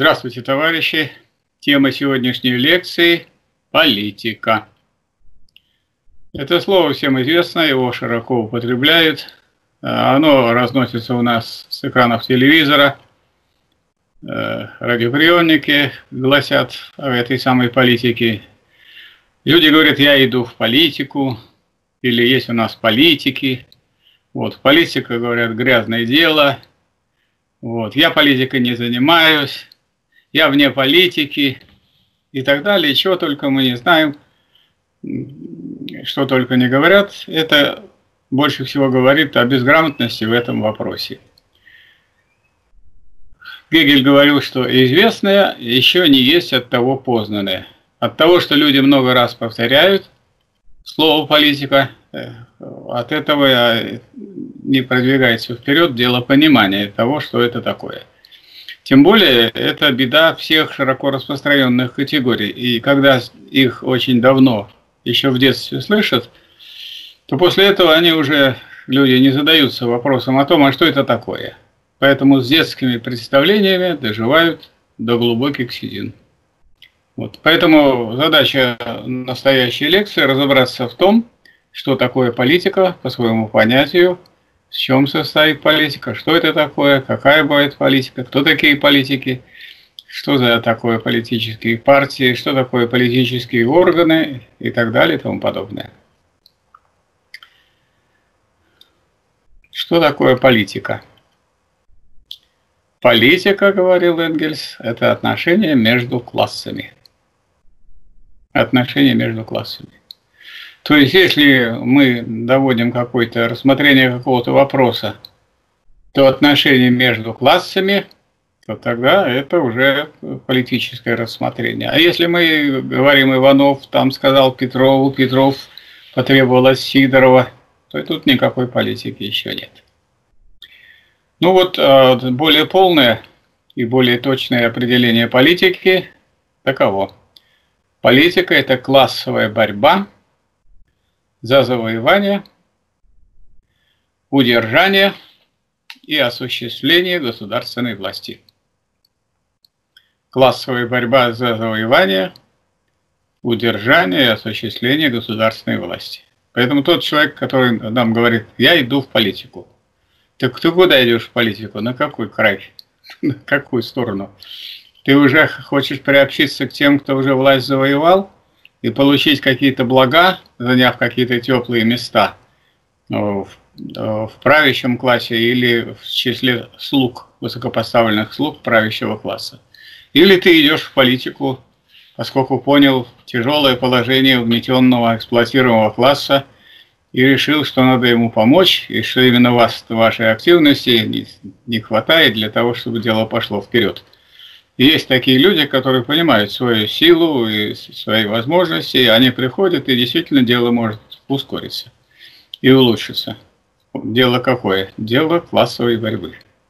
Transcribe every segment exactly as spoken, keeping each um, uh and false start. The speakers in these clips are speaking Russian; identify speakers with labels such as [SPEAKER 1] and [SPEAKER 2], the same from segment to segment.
[SPEAKER 1] Здравствуйте, товарищи! Тема сегодняшней лекции – политика. Это слово всем известно, его широко употребляют. Оно разносится у нас с экранов телевизора. Радиоприемники гласят о этой самой политике. Люди говорят: я иду в политику, или есть у нас политики. Вот, политика, говорят, грязное дело. Вот, я политикой не занимаюсь, я вне политики и так далее. Чего только мы не знаем, что только не говорят. Это больше всего говорит о безграмотности в этом вопросе. Гегель говорил, что известное еще не есть от того познанное. От того, что люди много раз повторяют слово политика, от этого не продвигается вперед дело понимания того, что это такое. Тем более, это беда всех широко распространенных категорий. И когда их очень давно, еще в детстве слышат, то после этого они уже, люди, не задаются вопросом о том, а что это такое. Поэтому с детскими представлениями доживают до глубоких седин. Вот. Поэтому задача настоящей лекции – разобраться в том, что такое политика по своему понятию, в чем состоит политика, что это такое, какая бывает политика, кто такие политики, что за такое политические партии, что такое политические органы и так далее и тому подобное. Что такое политика? Политика, говорил Энгельс, это отношения между классами. Отношения между классами. То есть, если мы доводим какое-то рассмотрение какого-то вопроса, то отношения между классами, то тогда это уже политическое рассмотрение. А если мы говорим, Иванов там сказал Петрову, Петров потребовал от Сидорова, то тут никакой политики еще нет. Ну вот, более полное и более точное определение политики таково. Политика – это классовая борьба за завоевание, удержание и осуществление государственной власти. Классовая борьба за завоевание, удержание и осуществление государственной власти. Поэтому тот человек, который нам говорит: я иду в политику. Так ты куда идешь в политику? На какой край? На какую сторону? Ты уже хочешь приобщиться к тем, кто уже власть завоевал, и получить какие-то блага, заняв какие-то теплые места в, в правящем классе или в числе слуг, высокопоставленных слуг правящего класса. Или ты идешь в политику, поскольку понял тяжелое положение угнетенного, эксплуатируемого класса и решил, что надо ему помочь, и что именно вас, вашей активности не, не хватает для того, чтобы дело пошло вперед. И есть такие люди, которые понимают свою силу и свои возможности, и они приходят, и действительно дело может ускориться и улучшиться. Дело какое? Дело классовой борьбы.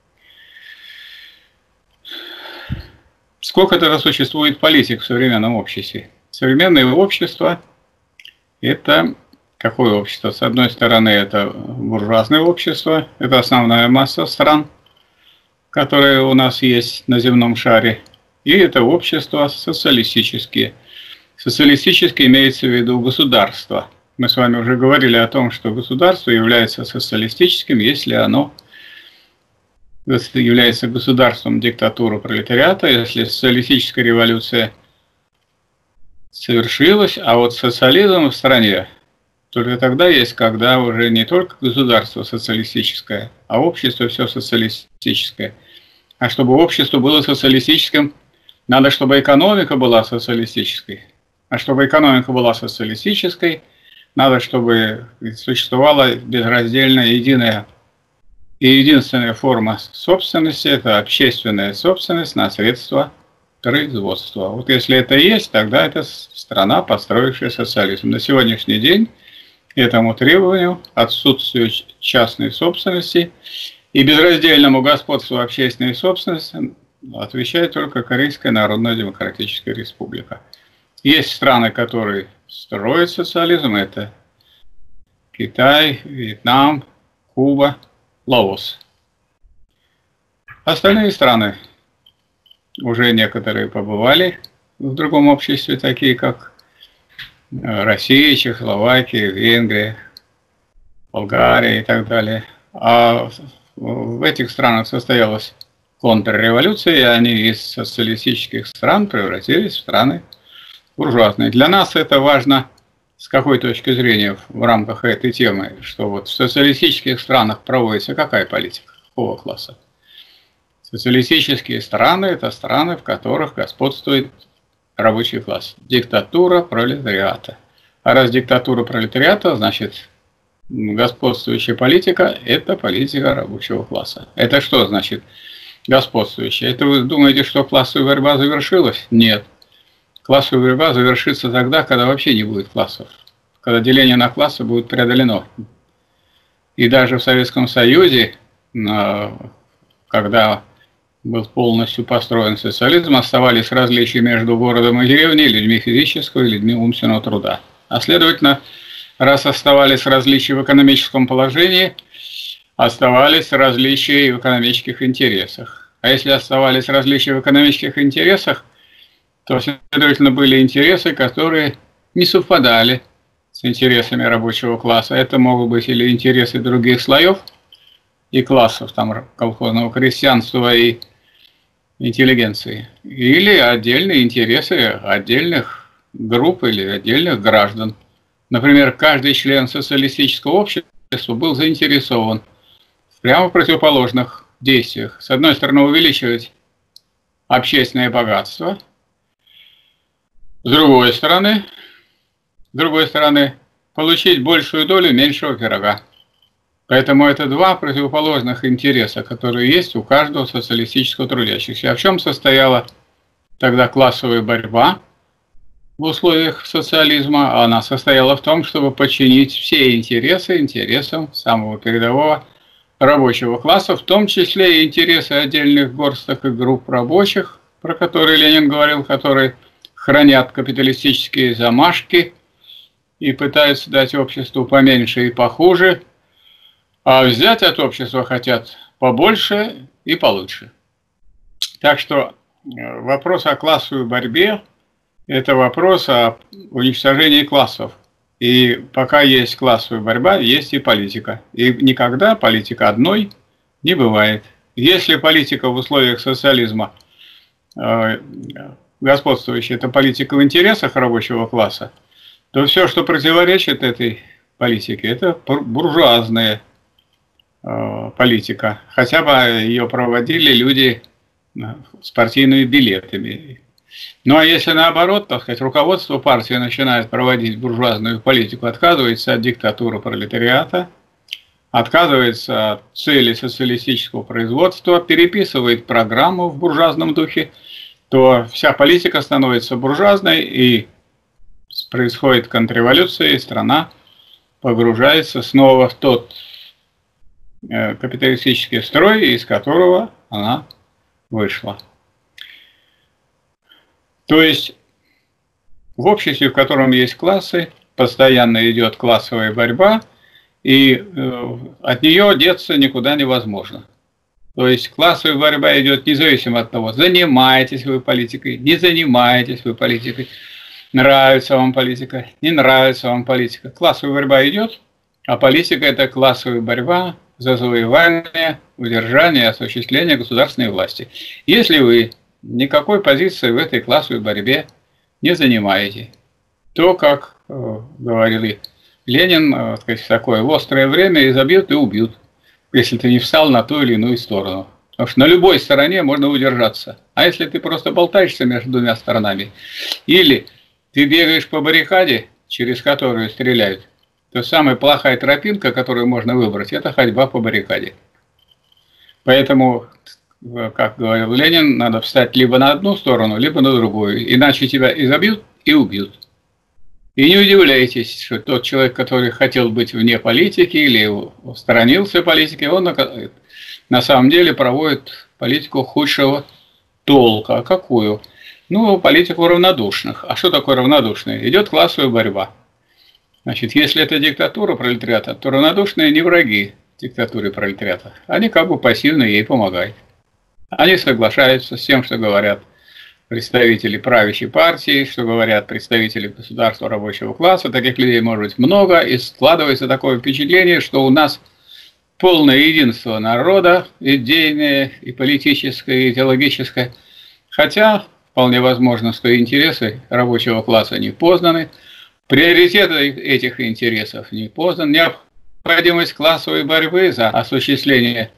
[SPEAKER 1] Сколько тогда существует политик в современном обществе? Современное общество – это какое общество? С одной стороны, это буржуазное общество, это основная масса стран, которые у нас есть на земном шаре, и это общество социалистические. Социалистические имеется в виду государство. Мы с вами уже говорили о том, что государство является социалистическим, если оно является государством диктатуры пролетариата, если социалистическая революция совершилась, а вот социализм в стране только тогда есть, когда уже не только государство социалистическое, а общество все социалистическое. А чтобы общество было социалистическим, надо, чтобы экономика была социалистической. А чтобы экономика была социалистической, надо, чтобы существовала безраздельная, единая и единственная форма собственности – это общественная собственность на средства производства. Вот если это есть, тогда это страна, построившая социализм. На сегодняшний день этому требованию, отсутствию частной собственности и безраздельному господству общественной собственности отвечает только Корейская Народно-Демократическая Республика. Есть страны, которые строят социализм, это Китай, Вьетнам, Куба, Лаос. Остальные страны уже некоторые побывали в другом обществе, такие как Россия, Чехословакия, Венгрия, Болгария и так далее. А в этих странах состоялась контрреволюция, и они из социалистических стран превратились в страны буржуазные. Для нас это важно с какой точки зрения в рамках этой темы, что вот в социалистических странах проводится какая политика, какого класса? Социалистические страны – это страны, в которых господствует рабочий класс. Диктатура пролетариата. А раз диктатура пролетариата, значит, господствующая политика – это политика рабочего класса. Это что значит господствующая? Это вы думаете, что классовая борьба завершилась? Нет. Классовая борьба завершится тогда, когда вообще не будет классов. Когда деление на классы будет преодолено. И даже в Советском Союзе, когда был полностью построен социализм, оставались различия между городом и деревней, людьми физического и людьми умственного труда. А следовательно, раз оставались различия в экономическом положении, оставались различия в экономических интересах. А если оставались различия в экономических интересах, то, следовательно, были интересы, которые не совпадали с интересами рабочего класса. Это могут быть или интересы других слоев и классов, там, колхозного крестьянства и интеллигенции, или отдельные интересы отдельных групп или отдельных граждан. Например, каждый член социалистического общества был заинтересован в прямо противоположных действиях. С одной стороны, увеличивать общественное богатство, с другой стороны, с другой стороны, получить большую долю меньшего пирога. Поэтому это два противоположных интереса, которые есть у каждого социалистического трудящегося. А в чем состояла тогда классовая борьба в условиях социализма? Она состояла в том, чтобы подчинить все интересы интересам самого передового рабочего класса, в том числе и интересы отдельных горсток и групп рабочих, про которые Ленин говорил, которые хранят капиталистические замашки и пытаются дать обществу поменьше и похуже, а взять от общества хотят побольше и получше. Так что вопрос о классовой борьбе – это вопрос о уничтожении классов. И пока есть классовая борьба, есть и политика. И никогда политика одной не бывает. Если политика в условиях социализма э, господствующая – это политика в интересах рабочего класса, то все, что противоречит этой политике, это буржуазная политика. Хотя бы ее проводили люди с партийными билетами. Ну а если наоборот, так сказать, руководство партии начинает проводить буржуазную политику, отказывается от диктатуры пролетариата, отказывается от цели социалистического производства, переписывает программу в буржуазном духе, то вся политика становится буржуазной, и происходит контрреволюция, и страна погружается снова в тот капиталистический строй, из которого она вышла. То есть в обществе, в котором есть классы, постоянно идет классовая борьба, и от нее деться никуда невозможно. То есть классовая борьба идет независимо от того, занимаетесь вы политикой, не занимаетесь вы политикой, нравится вам политика, не нравится вам политика. Классовая борьба идет, а политика – это классовая борьба за завоевание, удержание и осуществление государственной власти. Если вы никакой позиции в этой классовой борьбе не занимаете, то, как э, говорил Ленин, э, сказать, в такое в острое время изобьют и убьют, если ты не встал на ту или иную сторону. Потому что на любой стороне можно удержаться. А если ты просто болтаешься между двумя сторонами, или ты бегаешь по баррикаде, через которую стреляют, то самая плохая тропинка, которую можно выбрать, это ходьба по баррикаде. Поэтому, как говорил Ленин, надо встать либо на одну сторону, либо на другую. Иначе тебя изобьют и убьют. И не удивляйтесь, что тот человек, который хотел быть вне политики или сторонился политики, он на самом деле проводит политику худшего толка. А какую? Ну, политику равнодушных. А что такое равнодушные? Идет классовая борьба. Значит, если это диктатура пролетариата, то равнодушные не враги диктатуре пролетариата. Они как бы пассивно ей помогают. Они соглашаются с тем, что говорят представители правящей партии, что говорят представители государства рабочего класса. Таких людей может быть много, и складывается такое впечатление, что у нас полное единство народа, идейное, и политическое, и идеологическое. Хотя вполне возможно, что интересы рабочего класса не познаны, приоритеты этих интересов не познаны, необходимость классовой борьбы за осуществление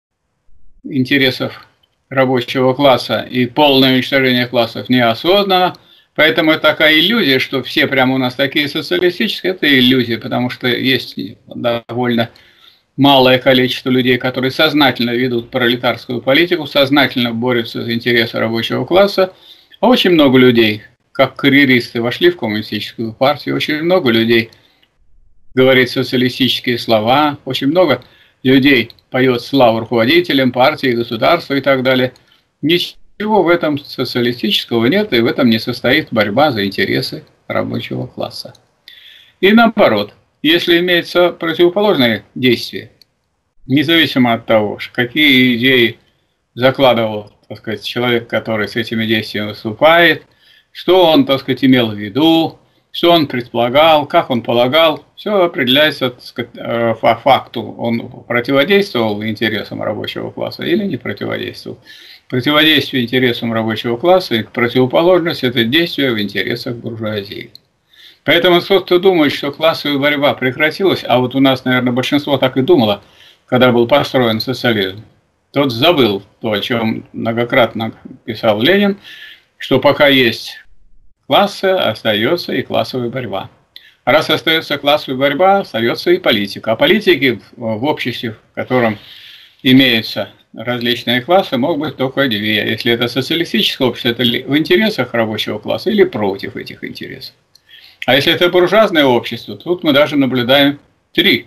[SPEAKER 1] интересов рабочего класса и полное уничтожение классов неосознанно. Поэтому это такая иллюзия, что все прямо у нас такие социалистические, это иллюзия, потому что есть довольно малое количество людей, которые сознательно ведут пролетарскую политику, сознательно борются за интересы рабочего класса. А очень много людей, как карьеристы, вошли в коммунистическую партию, очень много людей говорит социалистические слова, очень много людей поет славу руководителям партии, государства и так далее. Ничего в этом социалистического нет, и в этом не состоит борьба за интересы рабочего класса. И наоборот, если имеется противоположное действие, независимо от того, какие идеи закладывал, так сказать, человек, который с этими действиями выступает, что он, так сказать, имел в виду, что он предполагал, как он полагал, все определяется, так сказать, по факту. Он противодействовал интересам рабочего класса или не противодействовал. Противодействие интересам рабочего класса и противоположность – это действие в интересах буржуазии. Поэтому тот, кто думает, что классовая борьба прекратилась, а вот у нас, наверное, большинство так и думало, когда был построен социализм, тот забыл то, о чем многократно писал Ленин, что пока есть классы, остается и классовая борьба. А раз остается классовая борьба, остается и политика. А политики в обществе, в котором имеются различные классы, могут быть только две. Если это социалистическое общество, это в интересах рабочего класса или против этих интересов. А если это буржуазное общество, тут мы даже наблюдаем три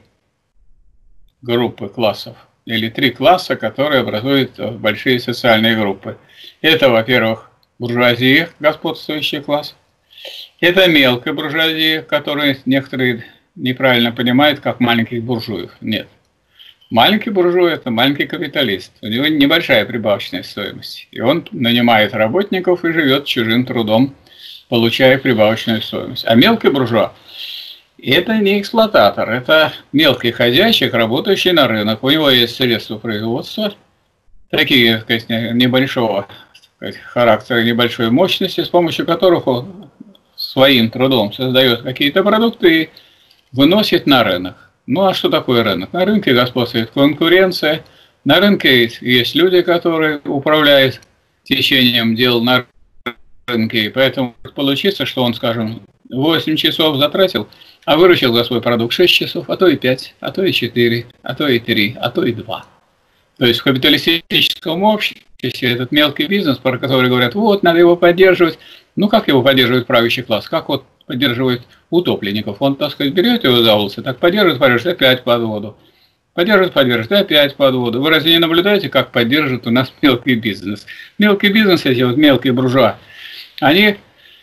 [SPEAKER 1] группы классов. Или три класса, которые образуют большие социальные группы. Это, во-первых, буржуазия, господствующий класс. Это мелкая буржуазия, которую некоторые неправильно понимают, как маленьких буржуев. Нет. Маленький буржуй – это маленький капиталист. У него небольшая прибавочная стоимость. И он нанимает работников и живет чужим трудом, получая прибавочную стоимость. А мелкий буржуа – это не эксплуататор, это мелкий хозяйщик, работающий на рынок. У него есть средства производства, такие, так сказать, небольшого так сказать, характера, небольшой мощности, с помощью которых он своим трудом создает какие-то продукты и выносит на рынок. Ну а что такое рынок? На рынке господствует конкуренция, на рынке есть люди, которые управляют течением дел на рынке, и поэтому получится, что он, скажем, восемь часов затратил, а выручил за свой продукт шесть часов, а то и пять, а то и четыре, а то и три, а то и два. То есть в капиталистическом обществе этот мелкий бизнес, про который говорят, вот, надо его поддерживать. Ну, как его поддерживает правящий класс? Как вот поддерживает утопленников? Он, так сказать, берет его за волосы, так поддерживает, поддерживает, опять под воду. Поддерживает, поддерживает, опять под воду. Вы разве не наблюдаете, как поддерживает у нас мелкий бизнес? Мелкий бизнес, эти вот мелкие буржуа, они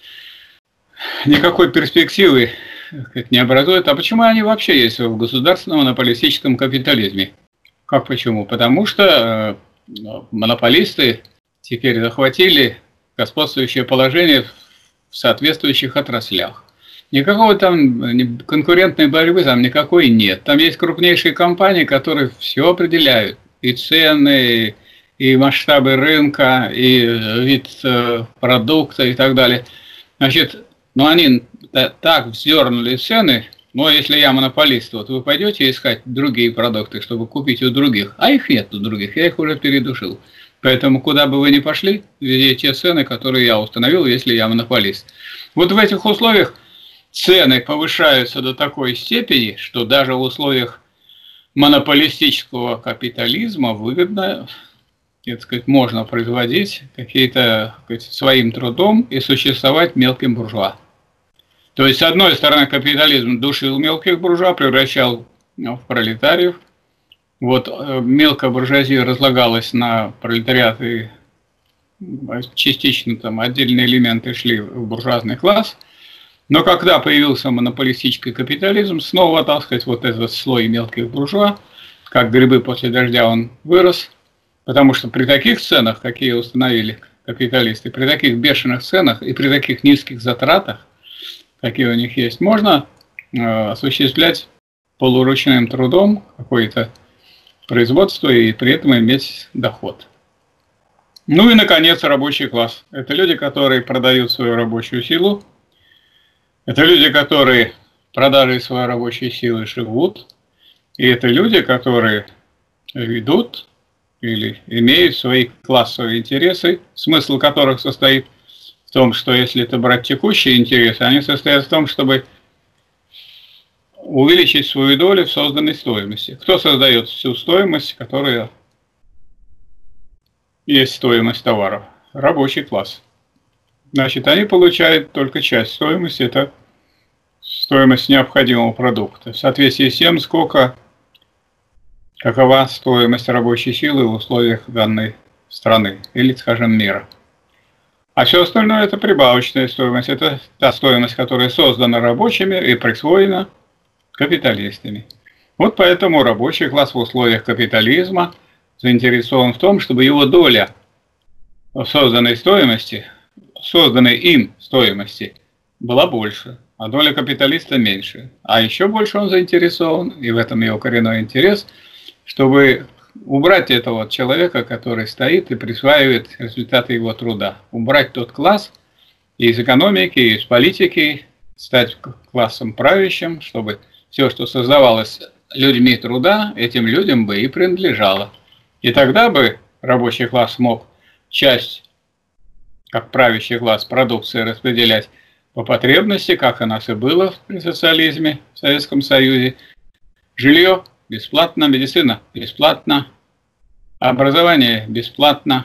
[SPEAKER 1] никакой перспективы не образуют. А почему они вообще есть в государственном монополистическом капитализме? Как почему? Потому что э, монополисты теперь захватили господствующее положение в соответствующих отраслях. Никакого там конкурентной борьбы там никакой нет. Там есть крупнейшие компании, которые все определяют. И цены, и масштабы рынка, и вид э, продукта и так далее. Значит, ну они так вздернули цены. Но если я монополист, вот вы пойдете искать другие продукты, чтобы купить у других, а их нет у других, я их уже передушил. Поэтому куда бы вы ни пошли, везде те цены, которые я установил, если я монополист. Вот в этих условиях цены повышаются до такой степени, что даже в условиях монополистического капитализма выгодно, так сказать, можно производить какие-то своим трудом и существовать мелким буржуа. То есть, с одной стороны, капитализм душил мелких буржуа, превращал в пролетариев. Вот мелкая буржуазия разлагалась на пролетариат, и частично там отдельные элементы шли в буржуазный класс. Но когда появился монополистический капитализм, снова, так сказать, вот этот слой мелких буржуа, как грибы после дождя, он вырос, Потому что при таких ценах, какие установили капиталисты, при таких бешеных ценах и при таких низких затратах, какие у них есть, можно э, осуществлять полуручным трудом какое-то производство и при этом иметь доход. Ну и, наконец, рабочий класс. Это люди, которые продают свою рабочую силу. Это люди, которые продажей своей рабочей силы живут. И это люди, которые ведут или имеют свои классовые интересы, смысл которых состоит в том, что если это брать текущие интересы, они состоят в том, чтобы увеличить свою долю в созданной стоимости. Кто создает всю стоимость, которая есть стоимость товаров? Рабочий класс. Значит, они получают только часть стоимости, это стоимость необходимого продукта. В соответствии с тем, сколько, какова стоимость рабочей силы в условиях данной страны или, скажем, мира. А все остальное это прибавочная стоимость. Это та стоимость, которая создана рабочими и присвоена капиталистами. Вот поэтому рабочий класс в условиях капитализма заинтересован в том, чтобы его доля в созданной стоимости, созданной им стоимости, была больше, а доля капиталиста меньше. А еще больше он заинтересован, и в этом его коренной интерес, чтобы убрать этого человека, который стоит и присваивает результаты его труда. Убрать тот класс из экономики, из политики, стать классом правящим, чтобы все, что создавалось людьми труда, этим людям бы и принадлежало. И тогда бы рабочий класс мог часть, как правящий класс, продукции распределять по потребности, как у нас и было при социализме в Советском Союзе. Жилье бесплатно, медицина бесплатно, образование бесплатно.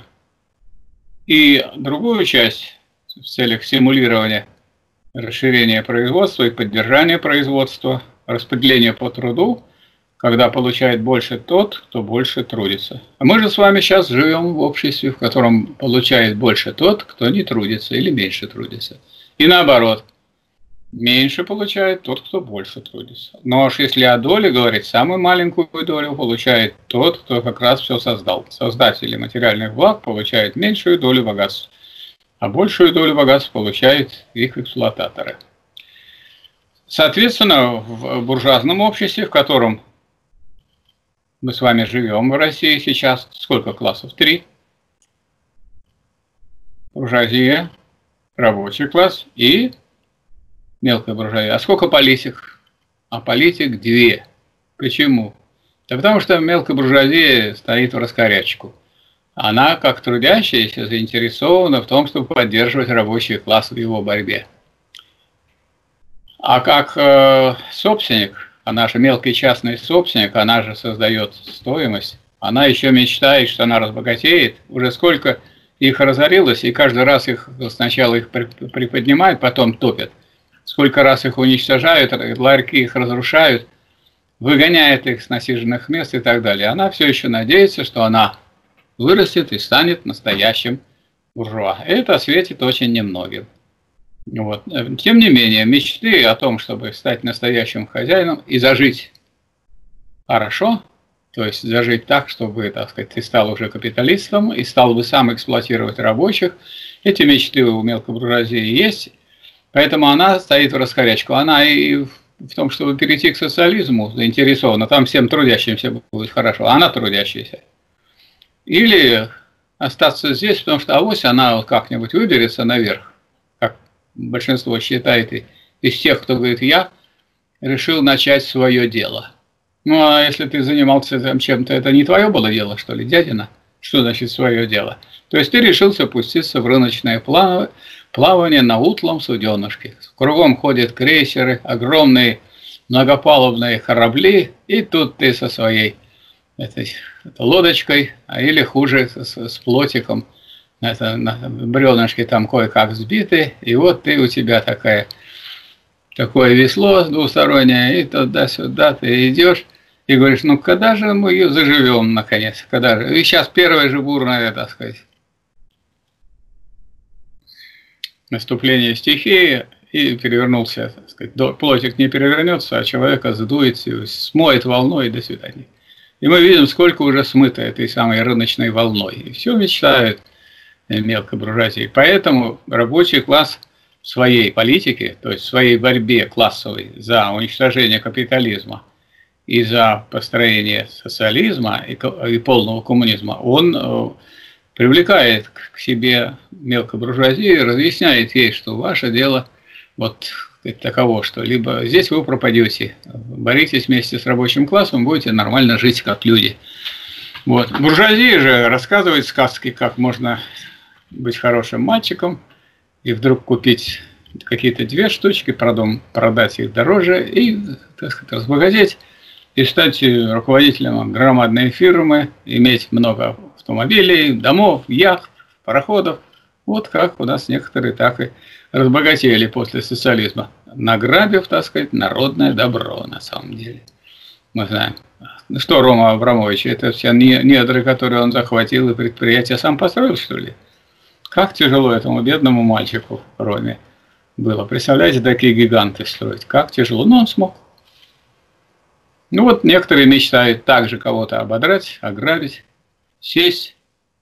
[SPEAKER 1] И другую часть в целях стимулирования расширения производства и поддержания производства, распределения по труду, когда получает больше тот, кто больше трудится. А мы же с вами сейчас живем в обществе, в котором получает больше тот, кто не трудится или меньше трудится. И наоборот, меньше получает тот, кто больше трудится. Но уж если о доле говорить, самую маленькую долю получает тот, кто как раз все создал. Создатели материальных благ получают меньшую долю богатств, а большую долю богатств получают их эксплуататоры. Соответственно, в буржуазном обществе, в котором мы с вами живем в России сейчас, сколько классов? Три. Буржуазия, рабочий класс и мелкая буржуазия. А сколько политик? А политик две. Почему? Да потому что мелкая буржуазия стоит в раскорячку. Она, как трудящаяся, заинтересована в том, чтобы поддерживать рабочий класс в его борьбе. А как э, собственник, она же мелкий частный собственник, она же создает стоимость, она еще мечтает, что она разбогатеет. Уже сколько их разорилось, и каждый раз их сначала их приподнимают, потом топят. Сколько раз их уничтожают, ларьки их разрушают, выгоняют их с насиженных мест и так далее. Она все еще надеется, что она вырастет и станет настоящим буржуа. Это светит очень немногим. Вот. Тем не менее, мечты о том, чтобы стать настоящим хозяином и зажить хорошо, то есть зажить так, чтобы, так сказать, ты стал уже капиталистом и стал бы сам эксплуатировать рабочих, эти мечты у мелкой буржуазии есть, поэтому она стоит в раскорячку. Она и в том, чтобы перейти к социализму, заинтересована, там всем трудящимся будет хорошо, а она трудящаяся. Или остаться здесь, потому что авось она как-нибудь выберется наверх, как большинство считает, и из тех, кто говорит, я решил начать свое дело. Ну, а если ты занимался там чем-то, это не твое было дело, что ли, дядина? Что значит свое дело? То есть ты решился пуститься в рыночное плавание на утлом суденышке. Кругом ходят крейсеры, огромные многопалубные корабли, и тут ты со своей этой, этой лодочкой, а или хуже, с, с плотиком, это, на бревнышке там кое-как сбиты, и вот ты, у тебя такая, такое весло двустороннее, и туда-сюда ты идешь, и говоришь, ну когда же мы ее заживем наконец, когда же? И сейчас первое же бурное, так сказать, наступление стихии, и перевернулся, так сказать, плотик не перевернется, а человека сдует, смоет волной, и до свидания. И мы видим, сколько уже смыто этой самой рыночной волной. И все мечтают мелкой буржуазии. Поэтому рабочий класс в своей политике, то есть в своей борьбе классовой за уничтожение капитализма и за построение социализма и, и полного коммунизма, он привлекает к себе мелкую буржуазию и разъясняет ей, что ваше дело вот таково, что либо здесь вы пропадете, боритесь вместе с рабочим классом, будете нормально жить как люди. Вот. Буржуазия же рассказывает сказки, как можно быть хорошим мальчиком и вдруг купить какие-то две штучки, продам, продать их дороже и, так сказать, разбогатеть и стать руководителем громадной фирмы, иметь много автомобилей, домов, яхт, пароходов. Вот как у нас некоторые так и разбогатели после социализма, награбив, так сказать, народное добро на самом деле. Мы знаем. Ну что, Рома Абрамович, это все недры, которые он захватил, и предприятие сам построил, что ли? Как тяжело этому бедному мальчику Роме было. Представляете, такие гиганты строить. Как тяжело. Но он смог. Ну вот некоторые мечтают также кого-то ободрать, ограбить, сесть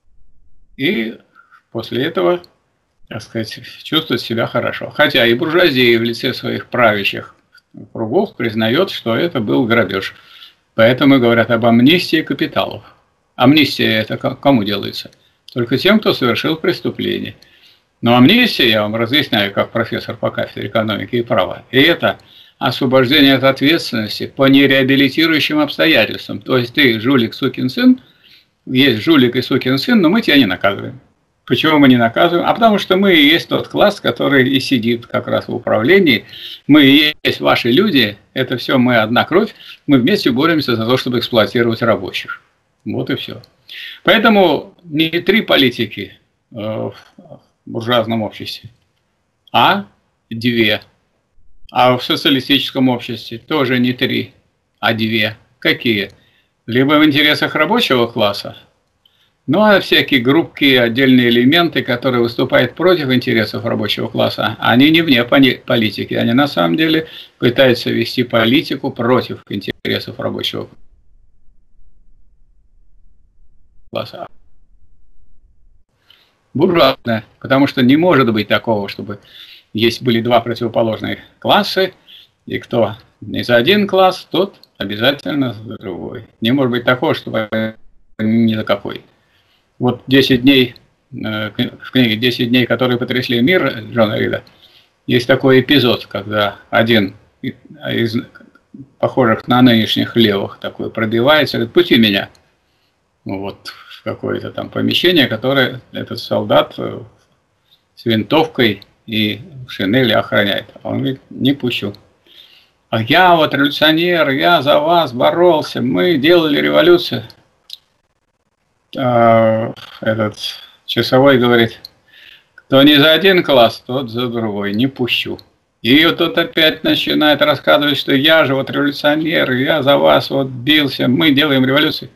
[SPEAKER 1] и после этого, так сказать, чувствовать себя хорошо. Хотя и буржуазия в лице своих правящих кругов признает, что это был грабеж. Поэтому говорят об амнистии капиталов. Амнистия это кому делается? Только тем, кто совершил преступление. Но амнистия, я вам разъясняю, как профессор по кафедре экономики и права, и это освобождение от ответственности по нереабилитирующим обстоятельствам. То есть ты жулик, сукин сын, есть жулик и сукин сын, но мы тебя не наказываем. Почему мы не наказываем? А потому что мы и есть тот класс, который и сидит как раз в управлении. Мы и есть ваши люди, это все мы одна кровь, мы вместе боремся за то, чтобы эксплуатировать рабочих. Вот и все. Поэтому не три политики в буржуазном обществе, а две. А в социалистическом обществе тоже не три, а две. Какие? Либо в интересах рабочего класса, ну а всякие группки, отдельные элементы, которые выступают против интересов рабочего класса, они не вне политики, они на самом деле пытаются вести политику против интересов рабочего класса. Буржуазная, потому что не может быть такого, чтобы есть были два противоположных класса, и кто не за один класс, тот обязательно за другой. Не может быть такого, чтобы ни за какой. Вот десять дней, в книге «десять дней, которые потрясли мир» Джона Рида, есть такой эпизод, когда один из похожих на нынешних левых такой пробивается, говорит: пусти меня. Вот в какое-то там помещение, которое этот солдат с винтовкой и в шинели охраняет. Он говорит: не пущу. А я вот революционер, я за вас боролся, мы делали революцию. А этот часовой говорит: кто не за один класс, тот за другой, не пущу. И вот тот опять начинает рассказывать, что я же вот революционер, я за вас вот бился, мы делаем революцию.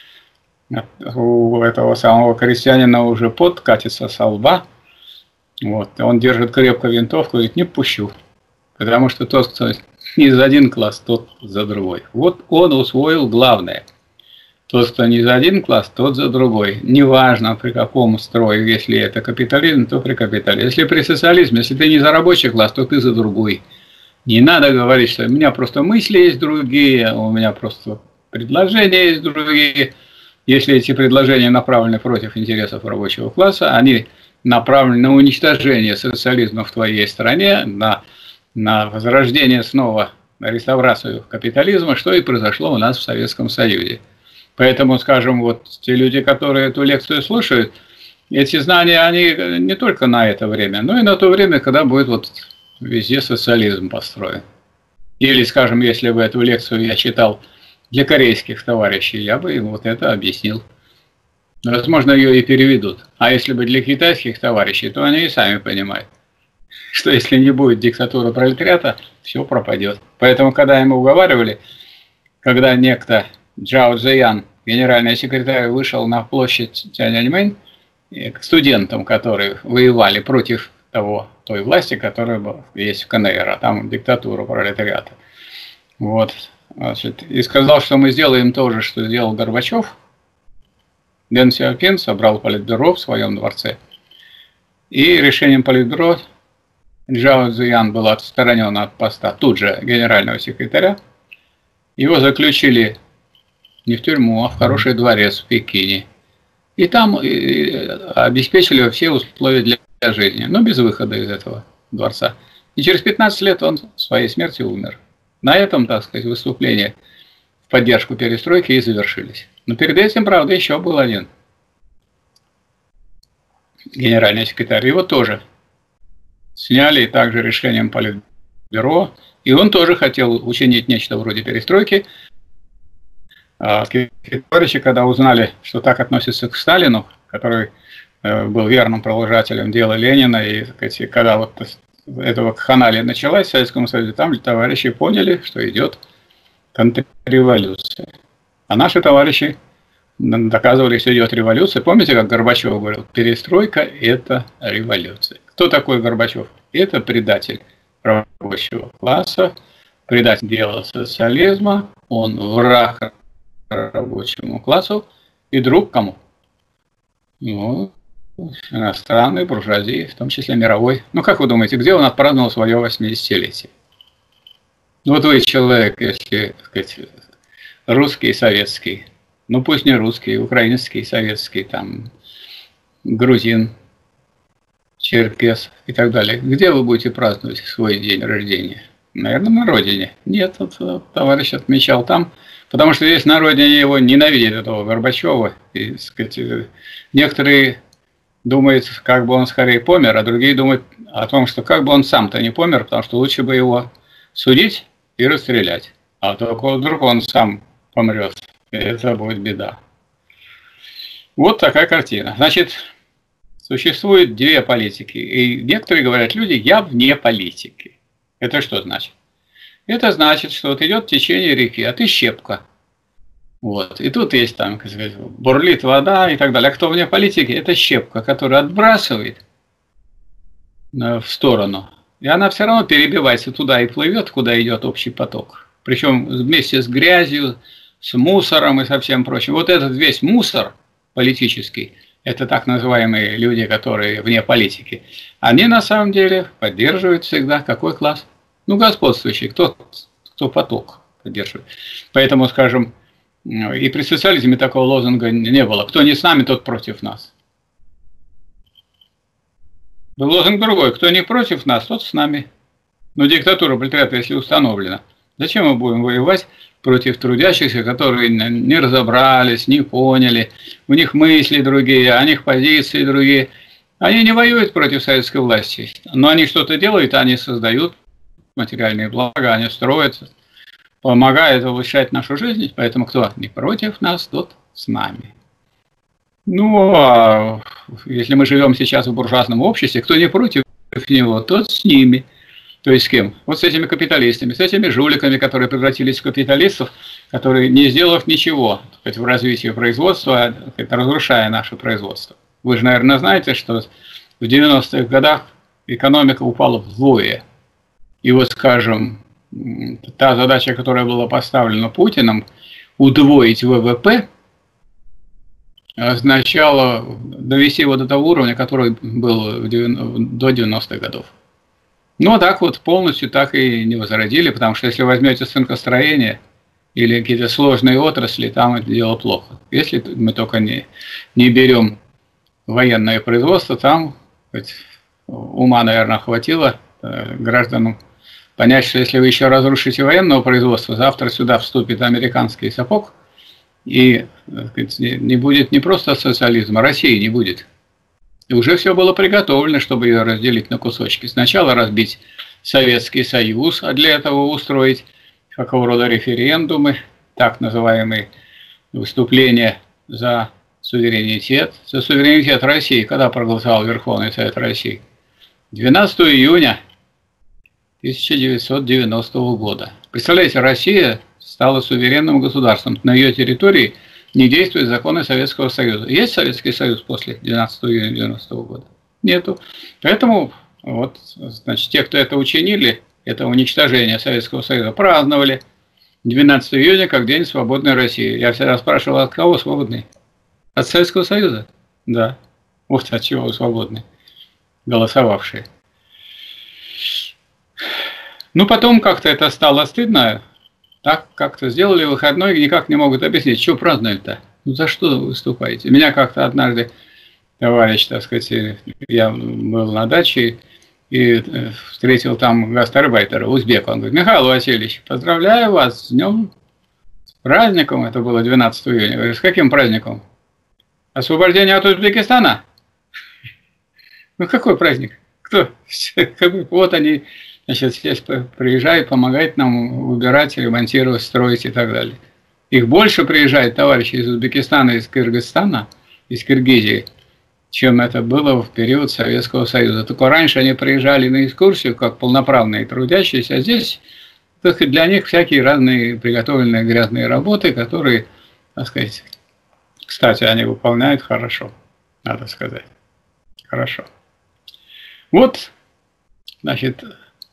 [SPEAKER 1] У этого самого крестьянина уже пот катится со лба. Вот, он держит крепко винтовку и говорит: не пущу. Потому что тот, кто не за один класс, тот за другой. Вот он усвоил главное. Тот, кто не за один класс, тот за другой. Неважно, при каком строе, если это капитализм, то при капитализме. Если при социализме, если ты не за рабочий класс, то ты за другой. Не надо говорить, что у меня просто мысли есть другие, у меня просто предложения есть другие. Если эти предложения направлены против интересов рабочего класса, они направлены на уничтожение социализма в твоей стране, на, на возрождение снова, на реставрацию капитализма, что и произошло у нас в Советском Союзе. Поэтому, скажем, вот те люди, которые эту лекцию слушают, эти знания, они не только на это время, но и на то время, когда будет вот везде социализм построен. Или, скажем, если бы эту лекцию я читал для корейских товарищей, я бы им вот это объяснил. Возможно, ее и переведут. А если бы для китайских товарищей, то они и сами понимают, что если не будет диктатуры пролетариата, все пропадет. Поэтому, когда ему уговаривали, когда некто Чжао Цзэян, генеральный секретарь, вышел на площадь Тяньаньмэнь к студентам, которые воевали против того, той власти, которая есть в ка эн эр, а там диктатура пролетариата. Вот. Значит, и сказал, что мы сделаем то же, что сделал Горбачев. Дэн Сяопин собрал Политбюро в своем дворце. И решением Политбюро Чжао Цзиян был отстранен от поста тут же генерального секретаря. Его заключили не в тюрьму, а в хороший дворец в Пекине. И там обеспечили все условия для жизни, но без выхода из этого дворца. И через пятнадцать лет он своей смертью умер. На этом, так сказать, выступления в поддержку перестройки и завершились. Но перед этим, правда, еще был один генеральный секретарь. Его тоже сняли также решением Политбюро. И он тоже хотел учинить нечто вроде перестройки. А товарищи, когда узнали, что так относятся к Сталину, который был верным продолжателем дела Ленина, и, так сказать, когда вот этого каналия началась в Советском Союзе, там товарищи поняли, что идет контрреволюция. А наши товарищи доказывали, что идет революция. Помните, как Горбачев говорил, перестройка – это революция. Кто такой Горбачев? Это предатель рабочего класса, предатель дела социализма, он враг рабочему классу и друг кому? Ну, иностранной буржуазии, в том числе мировой. Ну, как вы думаете, где он отпраздновал свое восьмидесятилетие? Вот вы человек, если, так сказать, русский, советский, ну пусть не русский, украинский, советский, там, грузин, черкес и так далее. Где вы будете праздновать свой день рождения? Наверное, на родине. Нет, вот, товарищ отмечал там, потому что здесь на родине его ненавидят, этого Горбачева. И, так сказать, некоторые думают, как бы он скорее помер, а другие думают о том, что как бы он сам-то не помер, потому что лучше бы его судить и расстрелять. А только вдруг он сам помрет, и это будет беда. Вот такая картина. Значит, существует две политики. И некоторые говорят, люди, я вне политики. Это что значит? Это значит, что вот идет течение реки, а ты щепка. Вот. И тут есть там, как сказать, бурлит вода и так далее. А кто вне политики? Это щепка, которая отбрасывает в сторону. И она все равно перебивается туда и плывет, куда идет общий поток. Причем вместе с грязью, с мусором и со всем прочим. Вот этот весь мусор политический, это так называемые люди, которые вне политики, они на самом деле поддерживают всегда какой класс? Ну, господствующий, кто, кто поток поддерживает. Поэтому, скажем, и при социализме такого лозунга не было. Кто не с нами, тот против нас. Был лозунг другой. Кто не против нас, тот с нами. Но диктатура пролетариата, если установлена, зачем мы будем воевать против трудящихся, которые не разобрались, не поняли, у них мысли другие, у них позиции другие. Они не воюют против советской власти, но они что-то делают, они создают материальные блага, они строят, помогают улучшать нашу жизнь, поэтому кто не против нас, тот с нами. Ну, а если мы живем сейчас в буржуазном обществе, кто не против него, тот с ними. То есть с кем? Вот с этими капиталистами, с этими жуликами, которые превратились в капиталистов, которые, не сделав ничего в развитии производства, разрушая наше производство. Вы же, наверное, знаете, что в девяностых годах экономика упала вдвое. И вот, скажем, та задача, которая была поставлена Путиным, удвоить ВВП, означало довести его до того уровня, который был до девяностых годов. Но так вот полностью так и не возродили, потому что если возьмете станкостроение или какие-то сложные отрасли, там это дело плохо. Если мы только не, не берем военное производство, там хоть ума, наверное, хватило э, гражданам понять, что если вы еще разрушите военное производство, завтра сюда вступит американский сапог, и сказать, не будет не просто социализма, России не будет. И уже все было приготовлено, чтобы ее разделить на кусочки. Сначала разбить Советский Союз, а для этого устроить какого рода референдумы, так называемые выступления за суверенитет. За суверенитет России, когда проголосовал Верховный Совет России? двенадцатого июня тысяча девятьсот девяностого года. Представляете, Россия стала суверенным государством. На ее территории не действуют законы Советского Союза. Есть Советский Союз после двенадцатого июня девяностого года? Нету. Поэтому вот, значит, те, кто это учинили, это уничтожение Советского Союза, праздновали двенадцатого июня как День свободной России. Я всегда спрашивал, от кого свободный? От Советского Союза? Да. Вот от чего свободны голосовавшие. Ну, потом как-то это стало стыдно. Так как-то сделали выходной и никак не могут объяснить, что празднуют-то. Ну, за что вы выступаете? Меня как-то однажды товарищ, так сказать, я был на даче и встретил там гастарбайтера, узбека. Он говорит: Михаил Васильевич, поздравляю вас с днем, с праздником. Это было двенадцатого июня. Я говорю: с каким праздником? Освобождение от Узбекистана? Ну, какой праздник? Кто? Вот они, значит, здесь приезжают, помогают нам убирать, ремонтировать, строить и так далее. Их больше приезжает товарищи из Узбекистана, из Кыргызстана, из Киргизии, чем это было в период Советского Союза. Только раньше они приезжали на экскурсию как полноправные трудящиеся, а здесь только для них всякие разные приготовленные грязные работы, которые, так сказать, кстати, они выполняют хорошо, надо сказать. Хорошо. Вот, значит,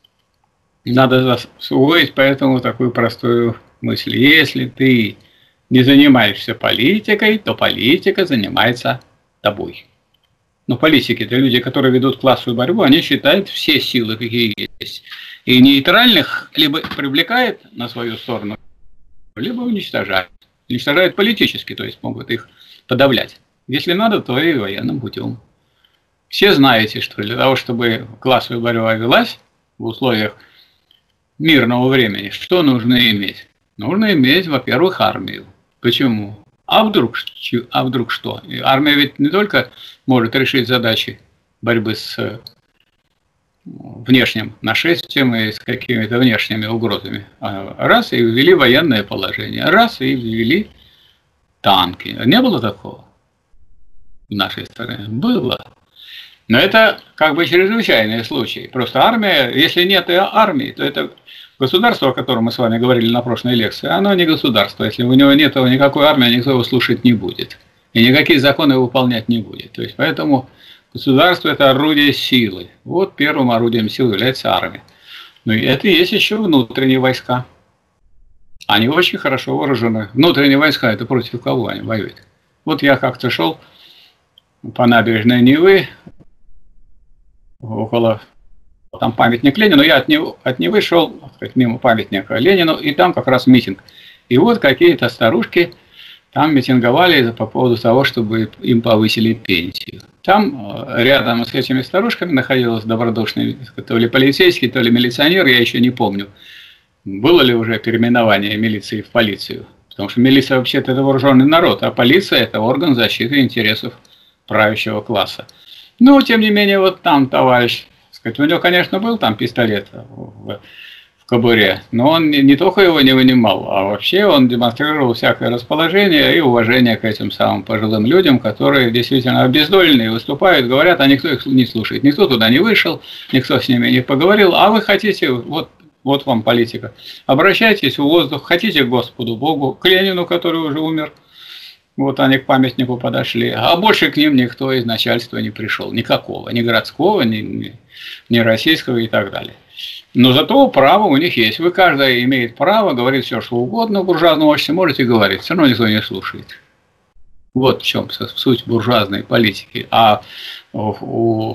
[SPEAKER 1] надо усвоить поэтому такую простую мысль. Если ты не занимаешься политикой, то политика занимается тобой. Но политики — это люди, которые ведут классовую борьбу, они считают все силы, какие есть. И нейтральных либо привлекает на свою сторону, либо уничтожает. Уничтожают политически, то есть могут их подавлять. Если надо, то и военным путем. Все знаете, что для того, чтобы классовая борьба велась в условиях мирного времени, что нужно иметь? Нужно иметь, во-первых, армию. Почему? А вдруг, а вдруг что? Армия ведь не только может решить задачи борьбы с внешним нашествием и с какими-то внешними угрозами. Раз, и ввели военное положение. Раз, и ввели танки. Не было такого в нашей стране? Было. Но это как бы чрезвычайный случай. Просто армия, если нет армии, то это государство, о котором мы с вами говорили на прошлой лекции, оно не государство. Если у него нет никакой армии, никто его слушать не будет. И никакие законы выполнять не будет. То есть, поэтому государство — это орудие силы. Вот первым орудием силы является армия. Но это есть еще внутренние войска. Они очень хорошо вооружены. Внутренние войска — это против кого они воюют? Вот я как-то шел по набережной Невы, около, там памятник Ленину, я от него, от Невы шел, мимо памятника Ленину, и там как раз митинг. И вот какие-то старушки там митинговали по поводу того, чтобы им повысили пенсию. Там рядом с этими старушками находился добродушный то ли полицейский, то ли милиционер, я еще не помню, было ли уже переименование милиции в полицию. Потому что милиция вообще-то это вооруженный народ, а полиция — это орган защиты интересов правящего класса. Но, тем не менее, вот там товарищ, сказать, у него, конечно, был там пистолет в, в кобуре, но он не, не только его не вынимал, а вообще он демонстрировал всякое расположение и уважение к этим самым пожилым людям, которые действительно обездоленные, выступают, говорят, а никто их не слушает. Никто туда не вышел, никто с ними не поговорил. А вы хотите, вот, вот вам политика, обращайтесь в воздух, хотите к Господу Богу, к Ленину, который уже умер. Вот они к памятнику подошли, а больше к ним никто из начальства не пришел, никакого, ни городского, ни, ни, ни российского и так далее. Но зато право у них есть. Вы, каждый имеет право говорить все, что угодно в буржуазном обществе, можете говорить, все равно никто не слушает. Вот в чем суть буржуазной политики. А у,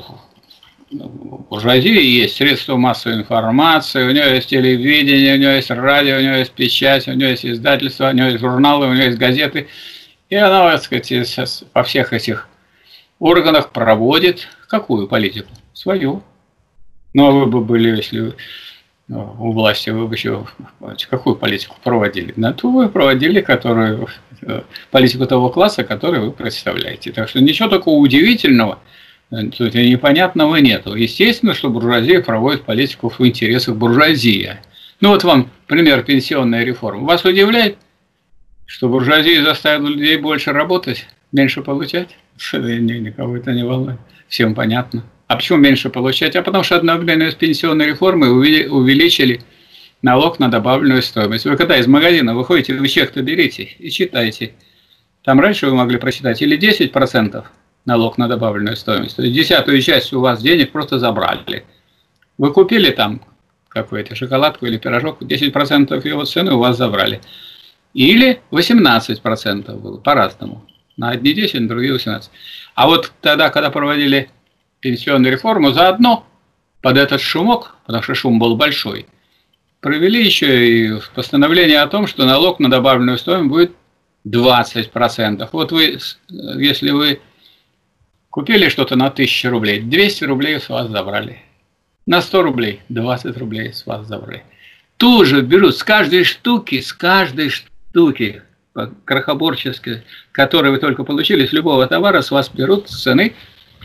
[SPEAKER 1] у буржуазии есть средства массовой информации, у нее есть телевидение, у нее есть радио, у нее есть печать, у нее есть издательство, у нее есть журналы, у нее есть газеты. И она, так сказать, во всех этих органах проводит какую политику? Свою. Ну, а вы бы были, если у власти, вы бы еще какую политику проводили? На ту вы проводили, которую, политику того класса, который вы представляете. Так что ничего такого удивительного, тут и непонятного нету. Естественно, что буржуазия проводит политику в интересах буржуазии. Ну, вот вам пример пенсионной реформы. Вас удивляет, что буржуазия заставила людей больше работать, меньше получать? Никого это не волнует. Всем понятно. А почему меньше получать? А потому что одновременно с пенсионной реформой увеличили налог на добавленную стоимость. Вы когда из магазина выходите, вы чек-то берите и читайте. Там раньше вы могли прочитать или десять процентов налог на добавленную стоимость. То есть десятую часть у вас денег просто забрали. Вы купили там какой-то, шоколадку или пирожок, десять процентов его цены у вас забрали. Или восемнадцать процентов было, по-разному. На одни десять, на другие восемнадцать. А вот тогда, когда проводили пенсионную реформу, заодно под этот шумок, потому что шум был большой, провели еще и постановление о том, что налог на добавленную стоимость будет двадцать процентов. Вот вы, если вы купили что-то на тысячу рублей, двести рублей с вас забрали. На сто рублей двадцать рублей с вас забрали. Тут же берут с каждой штуки, с каждой штуки, крохоборческой, которую вы только получили, с любого товара, с вас берут с цены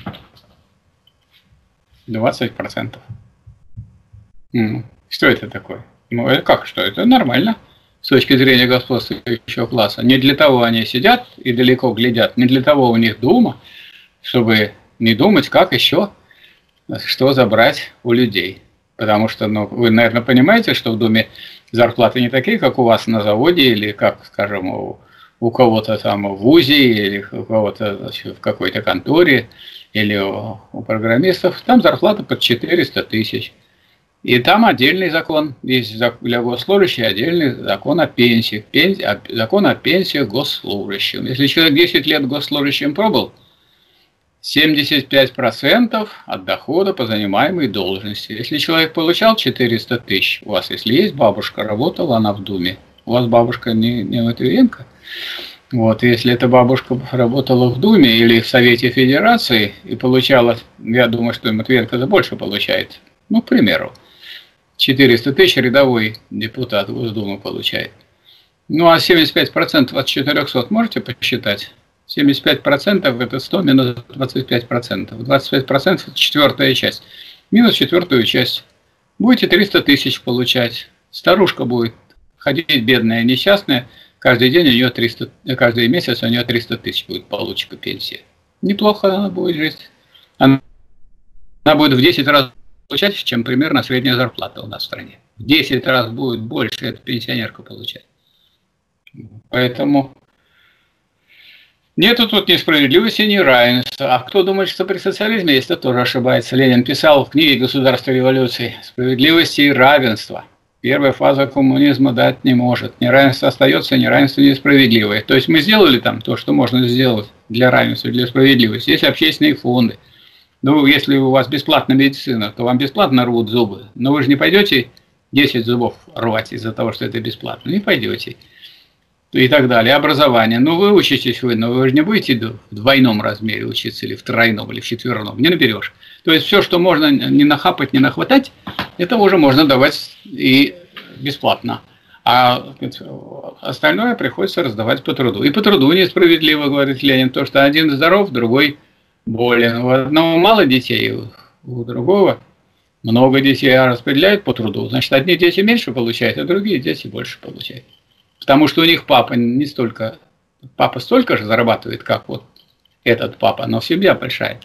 [SPEAKER 1] двадцать процентов. Что это такое? Ну, это как, что это нормально с точки зрения господствующего класса. Не для того они сидят и далеко глядят, не для того у них дума, чтобы не думать, как еще, что забрать у людей. Потому что, ну, вы, наверное, понимаете, что в Думе зарплаты не такие, как у вас на заводе, или как, скажем, у, у кого-то там в ВУЗе, или у кого-то в какой-то конторе, или у, у программистов. Там зарплата под четыреста тысяч. И там отдельный закон, есть для госслужащих отдельный закон о пенсии, пенси, закон о пенсии госслужащим. Если человек десять лет госслужащим пробыл, семьдесят пять процентов от дохода по занимаемой должности. Если человек получал четыреста тысяч, у вас, если есть бабушка, работала она в Думе, у вас бабушка не, не Матвиенко, вот, если эта бабушка работала в Думе или в Совете Федерации и получала, я думаю, что Матвиенко больше получает, ну, к примеру, четыреста тысяч рядовой депутат Госдумы получает. Ну, а семьдесят пять процентов от четырёхсот можете посчитать? семьдесят пять процентов это сто минус двадцать пять процентов. двадцать пять процентов это четвертая часть. Минус четвертую часть. Будете триста тысяч получать. Старушка будет ходить бедная, несчастная. Каждый день у нее триста, каждый месяц у нее триста тысяч будет получка пенсии. Неплохо она будет жить. Она, она будет в десять раз получать, чем примерно средняя зарплата у нас в стране. В десять раз будет больше эта пенсионерка получать. Поэтому нету тут несправедливости, ни равенства. А кто думает, что при социализме есть, тот тоже ошибается. Ленин писал в книге «Государство революции» справедливости и равенства. Первая фаза коммунизма дать не может. Неравенство остается, неравенство несправедливое. То есть мы сделали там то, что можно сделать для равенства, для справедливости. Есть общественные фонды. Ну, если у вас бесплатная медицина, то вам бесплатно рвут зубы. Но вы же не пойдете десять зубов рвать из-за того, что это бесплатно. Не пойдете. И так далее. Образование. Ну, вы учитесь вы, но вы же не будете в двойном размере учиться, или в тройном, или в четверном. Не наберешь. То есть все, что можно не нахапать, не нахватать, это уже можно давать и бесплатно. А остальное приходится раздавать по труду. И по труду несправедливо, говорит Ленин, то, что один здоров, другой болен. У одного мало детей, у другого много детей, а распределяют по труду. Значит, одни дети меньше получают, а другие дети больше получают. Потому что у них папа не столько, папа столько же зарабатывает, как вот этот папа, но семья большая.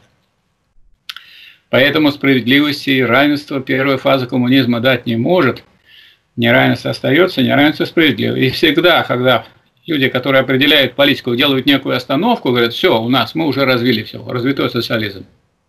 [SPEAKER 1] Поэтому справедливости и равенства первая фаза коммунизма дать не может. Неравенство остается, неравенство справедливо. И всегда, когда люди, которые определяют политику, делают некую остановку, говорят, все, у нас, мы уже развили все, развитой социализм.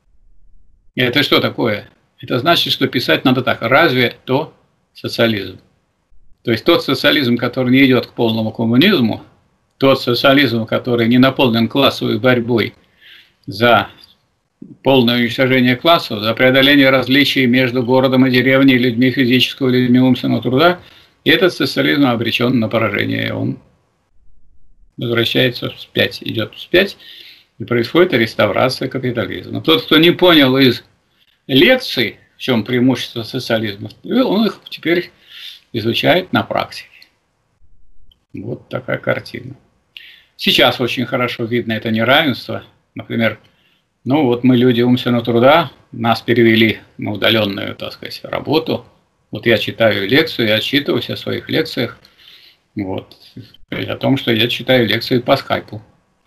[SPEAKER 1] И это что такое? Это значит, что писать надо так, разве то социализм? То есть тот социализм, который не идет к полному коммунизму, тот социализм, который не наполнен классовой борьбой за полное уничтожение классов, за преодоление различий между городом и деревней, людьми физического и людьми умственного труда, этот социализм обречен на поражение. Он возвращается вспять, идет вспять, и происходит реставрация капитализма. Тот, кто не понял из лекций, в чем преимущество социализма, он их теперь изучает на практике. Вот такая картина. Сейчас очень хорошо видно это неравенство. Например, ну вот мы люди умственного труда, нас перевели на удаленную, так сказать, работу. Вот я читаю лекцию, я отчитываюсь о своих лекциях. Вот, о том, что я читаю лекции по скайпу.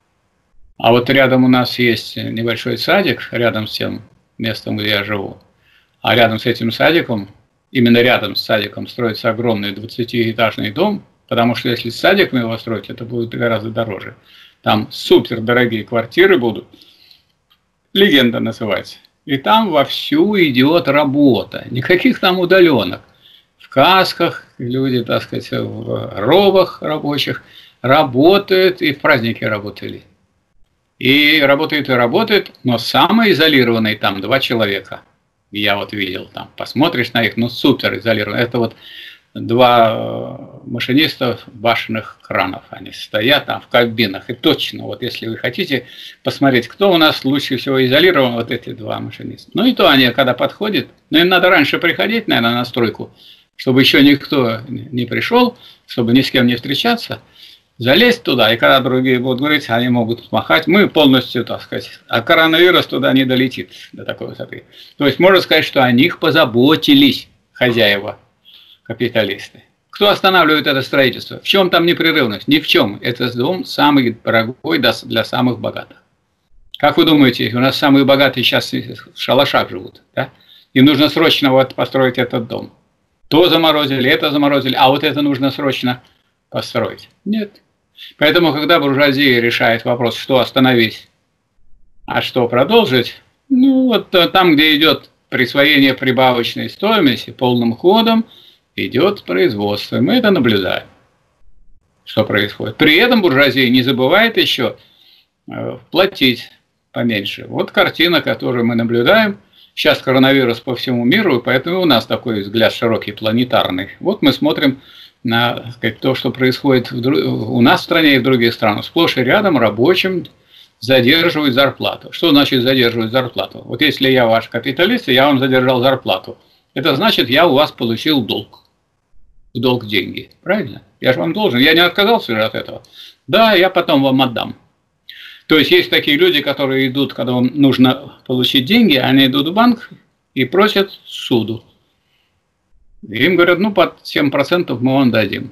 [SPEAKER 1] А вот рядом у нас есть небольшой садик, рядом с тем местом, где я живу. А рядом с этим садиком, именно рядом с садиком, строится огромный двадцатиэтажный дом, потому что если садик мы его строить, это будет гораздо дороже. Там супер дорогие квартиры будут. Легенда называется. И там вовсю идет работа. Никаких там удаленок. касках, люди, так сказать, в робах рабочих, работают и в праздники работали. И работают, и работают, но самые изолированные там два человека. Я вот видел там, посмотришь на их, ну супер изолированные. Это вот два машиниста башенных кранов. Они стоят там в кабинах. И точно, вот если вы хотите посмотреть, кто у нас лучше всего изолирован, вот эти два машиниста. Ну и то они, когда подходят, ну им надо раньше приходить, наверное, на стройку, чтобы еще никто не пришел, чтобы ни с кем не встречаться, залезть туда, и когда другие будут говорить, они могут махать, мы полностью, так сказать, а коронавирус туда не долетит до такой высоты. То есть можно сказать, что о них позаботились хозяева, капиталисты. Кто останавливает это строительство? В чем там непрерывность? Ни в чем. Это дом самый дорогой для самых богатых. Как вы думаете, у нас самые богатые сейчас в шалашах живут, да? Им нужно срочно вот построить этот дом. То заморозили, это заморозили, а вот это нужно срочно построить. Нет. Поэтому, когда буржуазия решает вопрос, что остановить, а что продолжить, ну вот там, где идет присвоение прибавочной стоимости, полным ходом идет производство. Мы это наблюдаем, что происходит. При этом буржуазия не забывает еще платить поменьше. Вот картина, которую мы наблюдаем. Сейчас коронавирус по всему миру, и поэтому у нас такой взгляд широкий, планетарный. Вот мы смотрим на, так сказать, то, что происходит в, у нас в стране и в других странах. Сплошь и рядом рабочим задерживают зарплату. Что значит задерживают зарплату? Вот если я ваш капиталист, и я вам задержал зарплату, это значит, я у вас получил долг. В долг деньги. Правильно? Я же вам должен. Я не отказался же от этого. Да, я потом вам отдам. То есть есть такие люди, которые идут, когда вам нужно получить деньги, они идут в банк и просят суду. Им говорят, ну, под семь процентов мы вам дадим.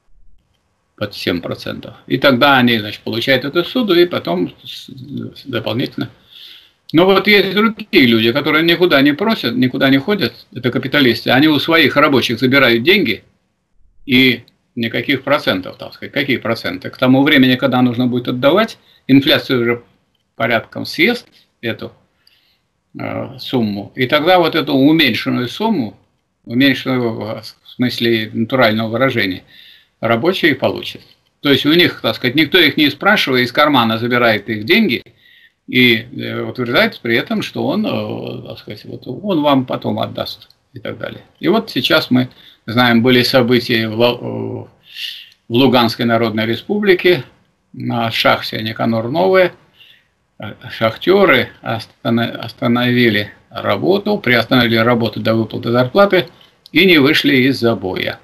[SPEAKER 1] Под семь процентов. И тогда они, значит, получают эту суду, и потом дополнительно. Но вот есть другие люди, которые никуда не просят, никуда не ходят, это капиталисты. Они у своих рабочих забирают деньги, и никаких процентов, так сказать. Какие проценты? К тому времени, когда нужно будет отдавать, инфляция уже порядком съест эту э, сумму. И тогда вот эту уменьшенную сумму, уменьшенную в смысле натурального выражения, рабочие получат. То есть у них, так сказать, никто их не спрашивая, из кармана забирает их деньги и утверждает при этом, что он, так сказать, вот он вам потом отдаст и так далее. И вот сейчас мы знаем, были события в Луганской Народной Республике, на шахте Никанор Новое. Шахтеры остановили работу, приостановили работу до выплаты зарплаты и не вышли из забоя.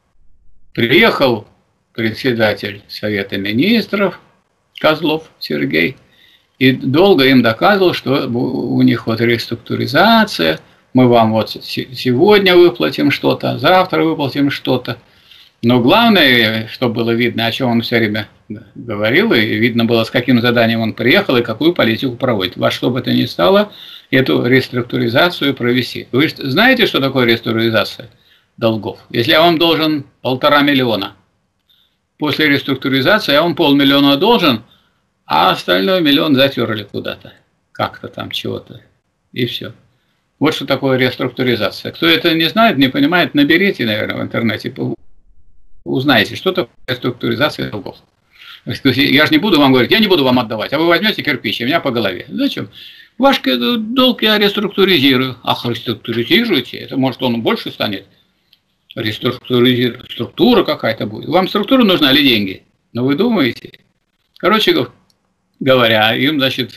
[SPEAKER 1] Приехал председатель Совета Министров Козлов Сергей и долго им доказывал, что у них вот реструктуризация, мы вам вот сегодня выплатим что-то, завтра выплатим что-то. Но главное, чтобы было видно, о чем он все время говорил, и видно было, с каким заданием он приехал и какую политику проводит. Во что бы то ни стало, эту реструктуризацию провести. Вы знаете, что такое реструктуризация долгов? Если я вам должен полтора миллиона, после реструктуризации я вам полмиллиона должен, а остальной миллион затерли куда-то, как-то там чего-то, и все. Вот что такое реструктуризация. Кто это не знает, не понимает, наберите, наверное, в интернете, узнаете, что такое реструктуризация долгов. Я же не буду вам говорить, я не буду вам отдавать, а вы возьмете кирпич, и меня по голове. Зачем? Ваш долг я реструктуризирую. Ах, реструктуризируете, это может он больше станет. Реструктуризировать, структура какая-то будет. Вам структура нужна или деньги? Но вы думаете? Короче говоря, им, значит,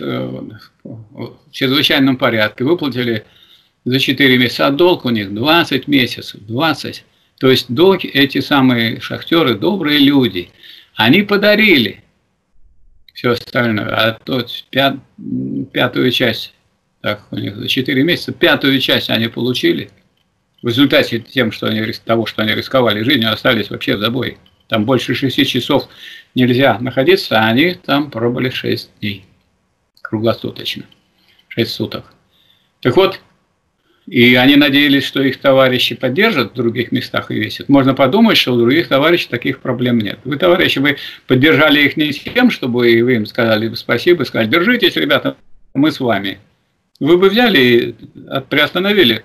[SPEAKER 1] в чрезвычайном порядке выплатили за четыре месяца, а долг у них двадцать месяцев, двадцать. То есть долг, эти самые шахтеры, добрые люди, они подарили все остальное, а то пят, пятую часть, так, у них за четыре месяца, пятую часть они получили. В результате тем, что они, того, что они рисковали жизнью, остались вообще в забое. Там больше шести часов нельзя находиться, а они там пробыли шесть дней. Круглосуточно. шесть суток. Так вот, и они надеялись, что их товарищи поддержат в других местах и весят. Можно подумать, что у других товарищей таких проблем нет. Вы, товарищи, вы поддержали их не тем, чтобы вы им сказали спасибо, сказали, держитесь, ребята, мы с вами. Вы бы взяли и приостановили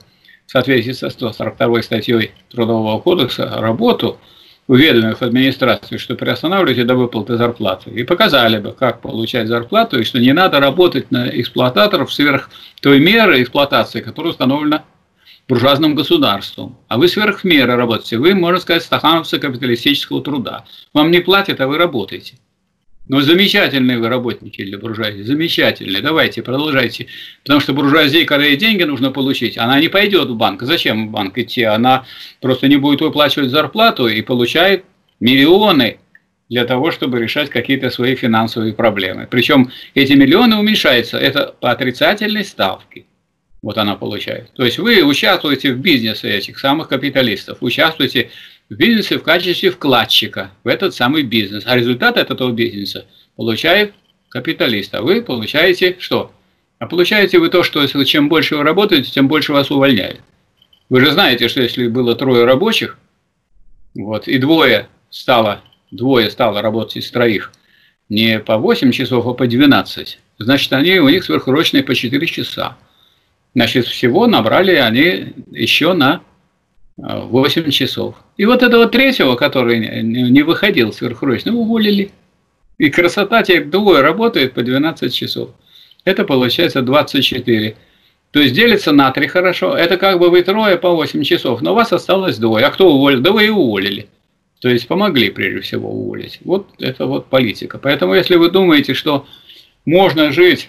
[SPEAKER 1] в соответствии со сто сорок второй статьей Трудового кодекса работу, уведомив администрацию, что приостанавливаете до выплаты зарплаты, и показали бы, как получать зарплату, и что не надо работать на эксплуататоров сверх той меры эксплуатации, которая установлена буржуазным государством. А вы сверх меры работаете. Вы, можно сказать, стахановцы капиталистического труда. Вам не платят, а вы работаете. Но замечательные вы работники для буржуазии. Замечательные. Давайте, продолжайте. Потому что буржуазии, когда ей деньги нужно получить, она не пойдет в банк. Зачем в банк идти? Она просто не будет выплачивать зарплату и получает миллионы для того, чтобы решать какие-то свои финансовые проблемы. Причем эти миллионы уменьшаются. Это по отрицательной ставке. Вот она получает. То есть вы участвуете в бизнесе этих самых капиталистов, участвуете в бизнесе в качестве вкладчика в этот самый бизнес. А результат от этого бизнеса получает капиталист. А вы получаете что? А получаете вы то, что если чем больше вы работаете, тем больше вас увольняют. Вы же знаете, что если было трое рабочих, вот, и двое стало, двое стало работать из троих не по восемь часов, а по двенадцать, значит, они, у них сверхурочные по четыре часа. Значит, всего набрали они еще на восемь часов. И вот этого третьего, который не выходил сверхурочно, уволили. И красота, те двое работает по двенадцать часов. Это получается двадцать четыре. То есть делится на три хорошо. Это как бы вы трое по восемь часов, но у вас осталось двое. А кто уволил? Да вы и уволили. То есть помогли прежде всего уволить. Вот это вот политика. Поэтому если вы думаете, что можно жить,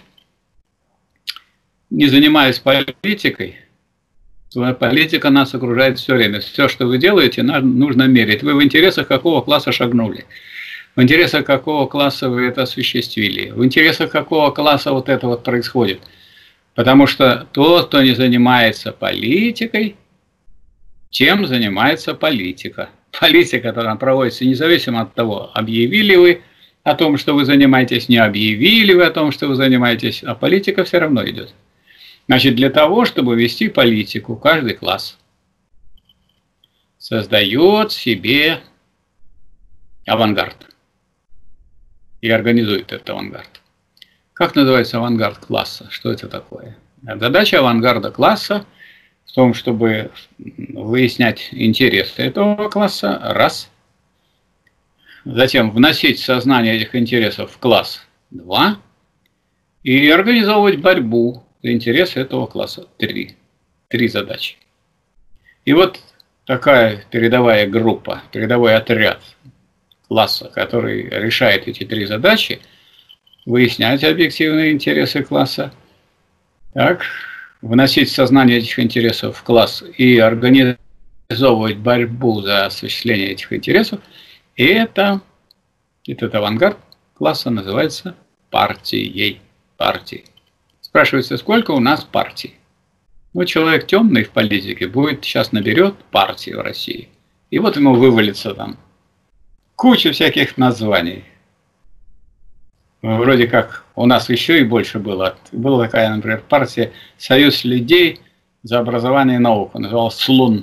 [SPEAKER 1] не занимаясь политикой, то политика нас окружает все время. Все, что вы делаете, нужно мерить. Вы в интересах какого класса шагнули? В интересах какого класса вы это осуществили? В интересах какого класса вот это вот происходит? Потому что тот, кто не занимается политикой, тем занимается политика. Политика, которая проводится независимо от того, объявили вы о том, что вы занимаетесь, не объявили вы о том, что вы занимаетесь, а политика все равно идет. Значит, для того, чтобы вести политику, каждый класс создает себе авангард и организует этот авангард. Как называется авангард класса? Что это такое? Задача авангарда класса в том, чтобы выяснять интересы этого класса, раз. Затем вносить сознание этих интересов в класс, два. И организовывать борьбу за интересы этого класса, три. Три задачи. И вот такая передовая группа, передовой отряд класса, который решает эти три задачи, выяснять объективные интересы класса, так, вносить сознание этих интересов в класс и организовывать борьбу за осуществление этих интересов, и это, этот авангард класса называется партией. Партией. Спрашивается, сколько у нас партий? Ну, человек темный в политике будет, сейчас наберет партии в России. И вот ему вывалится там куча всяких названий. Вроде как у нас еще и больше было. Была такая, например, партия «Союз людей за образование и науку». Называлась СЛУН.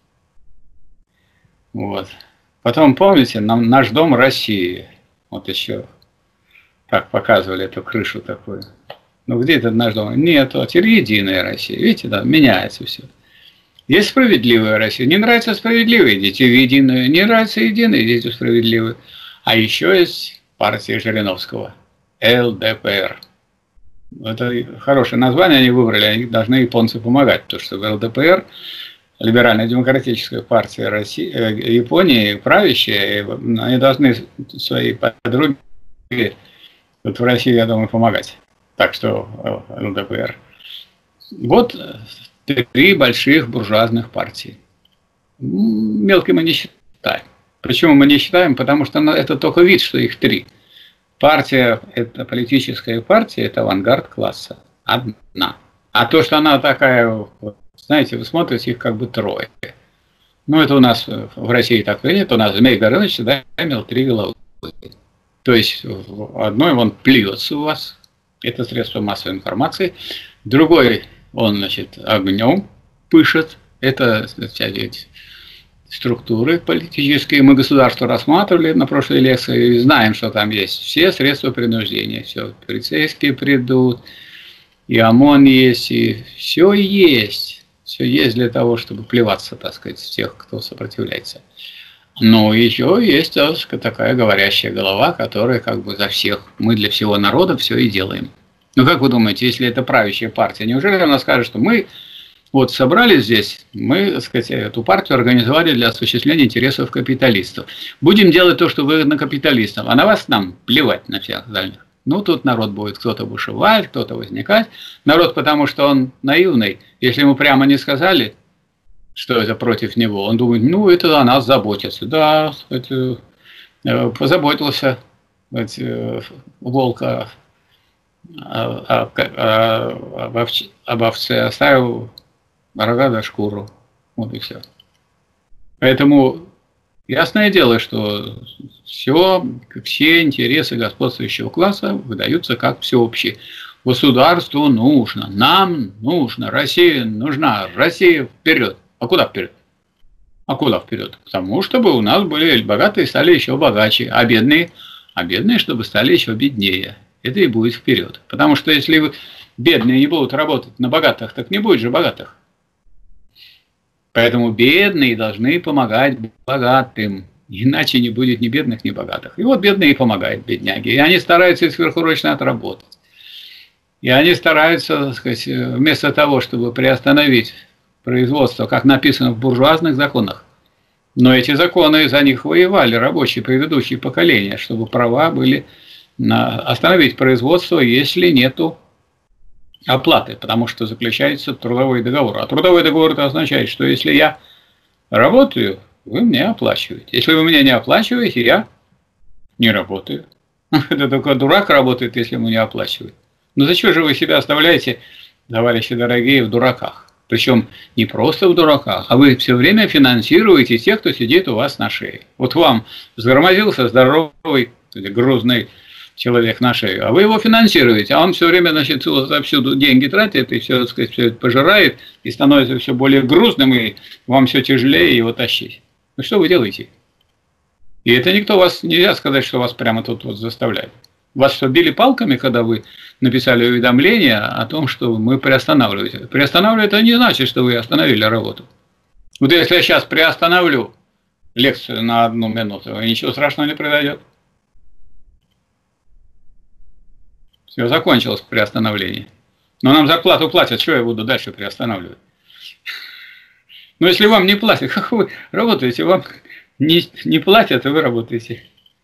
[SPEAKER 1] Вот. Потом, помните, нам наш дом России. Вот еще так показывали эту крышу такую. Ну, где этот наш дом? Нет, а теперь единая Россия. Видите, да, меняется все. Есть справедливая Россия. Не нравится справедливая, идите в единую. Не нравится единая, идите в справедливую. А еще есть партия Жириновского. эл дэ пэ эр. Это хорошее название они выбрали. Они должны японцы помогать. Потому что в эл дэ пэ эр, либерально-демократическая партия России, э, Японии, правящая, они должны своей подруге вот в России, я думаю, помогать. Так что эл дэ пэ эр. Вот три больших буржуазных партии. Мелкие мы не считаем. Почему мы не считаем? Потому что это только вид, что их три. Партия, это политическая партия, это авангард класса. Одна. А то, что она такая, знаете, вы смотрите, их как бы трое. Ну, это у нас в России так и нет. У нас Змей Горыныч всегда имел три головы. То есть в одной он плюется у вас. Это средство массовой информации. Другой, он, значит, огнем пышет. Это, значит, структуры политические. Мы государство рассматривали на прошлой лекции и знаем, что там есть все средства принуждения. Все, полицейские придут, и ОМОН есть, и все есть. Все есть для того, чтобы плеваться, так сказать, в тех, кто сопротивляется. Но еще есть такая говорящая голова, которая как бы за всех. Мы для всего народа все и делаем. Ну как вы думаете, если это правящая партия, неужели она скажет, что мы вот собрались здесь, мы, так сказать, эту партию организовали для осуществления интересов капиталистов. Будем делать то, что выгодно капиталистам, а на вас нам плевать, на всех остальных. Ну, тут народ будет кто-то бушевать, кто-то возникать. Народ, потому что он наивный, если ему прямо не сказали, что это против него, он думает, ну, это о нас заботится. Да, это, позаботился это, волк о, о, о, об, овце, об овце, оставил рога до шкуру. Вот и все. Поэтому ясное дело, что все, все интересы господствующего класса выдаются как всеобщие. Государству нужно, нам нужно, Россия нужна, Россия вперед. А куда вперед? А куда вперед? К тому, чтобы у нас были богатые стали еще богаче, а бедные, а бедные, чтобы стали еще беднее. Это и будет вперед. Потому что если вы, бедные не будут работать на богатых, так не будет же богатых. Поэтому бедные должны помогать богатым. Иначе не будет ни бедных, ни богатых. И вот бедные помогают бедняги. И они стараются сверхурочно отработать. И они стараются, так сказать, вместо того, чтобы приостановить производство, как написано в буржуазных законах. Но эти законы, за них воевали рабочие предыдущие поколения, чтобы права были на остановить производство, если нету оплаты, потому что заключается трудовой договор. А трудовой договор это означает, что если я работаю, вы мне оплачиваете. Если вы мне не оплачиваете, я не работаю. Это только дурак работает, если ему не оплачивают. Но зачем же вы себя оставляете, товарищи дорогие, в дураках? Причем не просто в дураках, а вы все время финансируете тех, кто сидит у вас на шее. Вот вам взгромозился здоровый, грузный человек на шею, а вы его финансируете, а он все время, значит, отовсюду деньги тратит и все, так сказать, все это пожирает, и становится все более грузным, и вам все тяжелее его тащить. Ну что вы делаете? И это никто вас, нельзя сказать, что вас прямо тут вот заставляет. Вас что, били палками, когда вы написали уведомление о том, что мы приостанавливаем? Приостанавливать это не значит, что вы остановили работу. Вот если я сейчас приостановлю лекцию на одну минуту, ничего страшного не произойдет. Все закончилось приостановление. Но нам зарплату платят, что я буду дальше приостанавливать? Но если вам не платят, как вы работаете? Вам не, не платят, и вы работаете.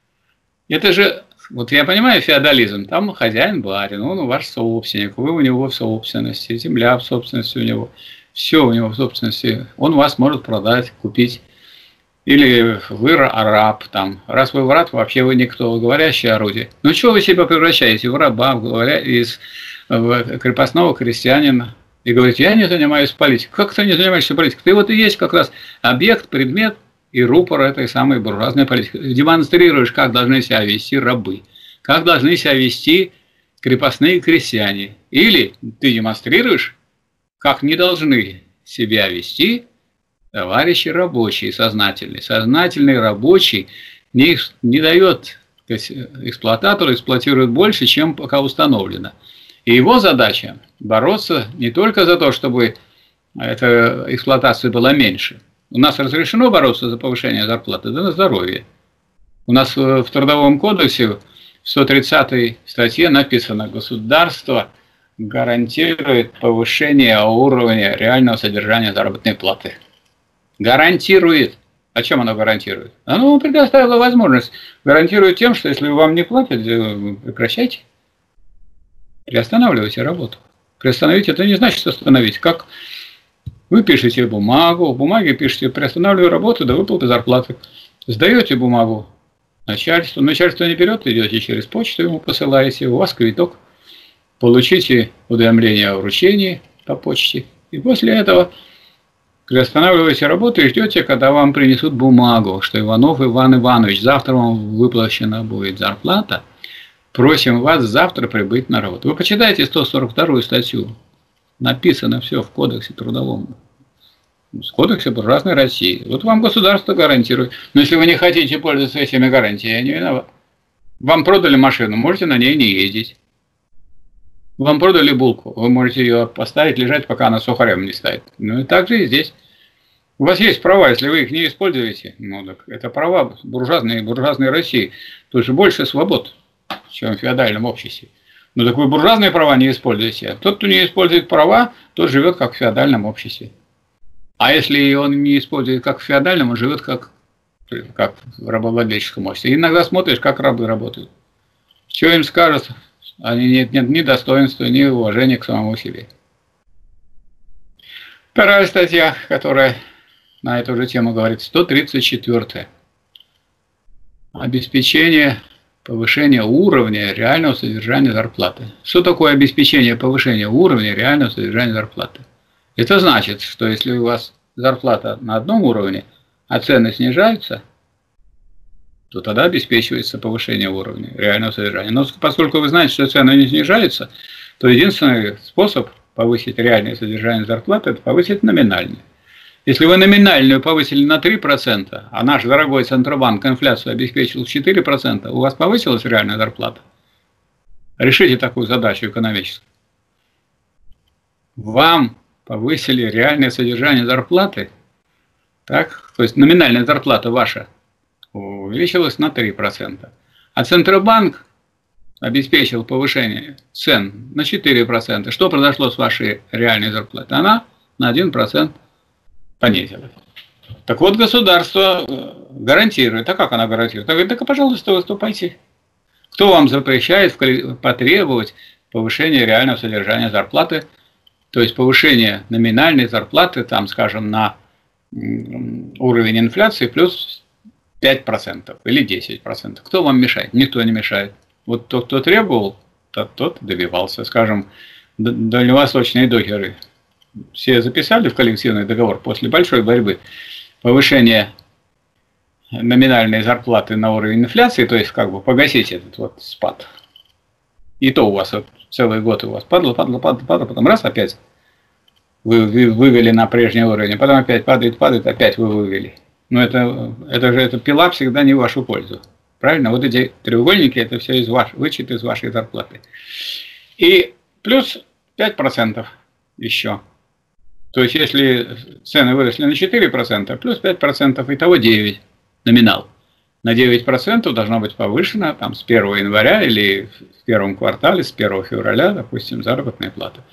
[SPEAKER 1] Это же... Вот я понимаю феодализм, там хозяин барин, он ваш собственник, вы у него в собственности, земля в собственности у него, все у него в собственности, он вас может продать, купить, или вы раб там, раз вы раб, вообще вы никто, говорящее орудие. Ну что вы себя превращаете в раба, говоря, из в крепостного крестьянина, и говорите, я не занимаюсь политикой. Как ты не занимаешься политикой? Ты вот и есть как раз объект, предмет, и рупор этой самой буржуазной политики. Демонстрируешь, как должны себя вести рабы, как должны себя вести крепостные крестьяне. Или ты демонстрируешь, как не должны себя вести товарищи рабочие, сознательные. Сознательный рабочий не, не дает, эксплуататору эксплуатирует больше, чем пока установлено. И его задача бороться не только за то, чтобы эта эксплуатация была меньше. У нас разрешено бороться за повышение зарплаты, да на здоровье. У нас в Трудовом кодексе в сто тридцатой статье написано: государство гарантирует повышение уровня реального содержания заработной платы. Гарантирует. О чем оно гарантирует? Оно предоставило возможность. Гарантирует тем, что если вам не платят, прекращайте. Приостанавливайте работу. Приостановить это не значит остановить. Как вы пишете бумагу, в бумаге пишете: приостанавливаю работу до выплаты зарплаты. Сдаете бумагу начальству. Начальство не берет, идете через почту, ему посылаете, у вас квиток. Получите уведомление о вручении по почте. И после этого приостанавливаете работу и ждете, когда вам принесут бумагу, что Иванов Иван Иванович, завтра вам выплачена будет зарплата. Просим вас завтра прибыть на работу. Вы почитайте сто сорок вторую статью. Написано все в Кодексе трудовом. В Кодексе буржуазной России. Вот вам государство гарантирует. Но если вы не хотите пользоваться этими гарантиями, я не виноват. Вам продали машину, можете на ней не ездить. Вам продали булку, вы можете ее поставить, лежать, пока она сухарем не станет. Ну и так же и здесь. У вас есть права, если вы их не используете, ну так это права буржуазной, буржуазной России. Тут же больше свобод, чем в феодальном обществе. Ну так вы буржуазные права не используете. Тот, кто не использует права, тот живет как в феодальном обществе. А если он не использует как в феодальном, он живет как, как в рабовладельческом обществе. И иногда смотришь, как рабы работают. Что им скажут, они нет, нет ни достоинства, ни уважения к самому себе. Вторая статья, которая на эту же тему говорит, сто тридцать четвёртая. Обеспечение повышения уровня реального содержания зарплаты. Что такое обеспечение повышения уровня реального содержания зарплаты? Это значит, что если у вас зарплата на одном уровне, а цены снижаются, то тогда обеспечивается повышение уровня реального содержания. Но поскольку вы знаете, что цены не снижаются, то единственный способ повысить реальное содержание зарплаты – это повысить номинальное. Если вы номинальную повысили на три процента, а наш дорогой Центробанк инфляцию обеспечил в четыре процента, у вас повысилась реальная зарплата? Решите такую задачу экономическую. Вам повысили реальное содержание зарплаты, так? То есть номинальная зарплата ваша увеличилась на три процента. А Центробанк обеспечил повышение цен на четыре процента. Что произошло с вашей реальной зарплатой? Она на один процент понизилась. Так вот, государство гарантирует. А как она гарантирует? Она говорит, так, пожалуйста, выступайте. Кто вам запрещает потребовать повышения реального содержания зарплаты? То есть повышение номинальной зарплаты, там, скажем, на уровень инфляции плюс пять процентов или десять процентов. Кто вам мешает? Никто не мешает. Вот тот, кто требовал, тот, тот добивался. Скажем, дальневосточные докеры все записали в коллективный договор после большой борьбы повышение номинальной зарплаты на уровень инфляции, то есть как бы погасить этот вот спад. И то у вас вот целый год у вас падало, падало, падало, падало, потом раз опять вы вывели на прежний уровень, потом опять падает, падает, опять вы вывели. Но это, это же эта пила всегда не в вашу пользу. Правильно? Вот эти треугольники, это все из ваш, вычет из вашей зарплаты. И плюс пять процентов еще. То есть, если цены выросли на четыре процента, плюс пять процентов, итого девять процентов номинал. На девять процентов должно быть повышено там, с первого января или в первом квартале, с первого февраля, допустим, заработная плата.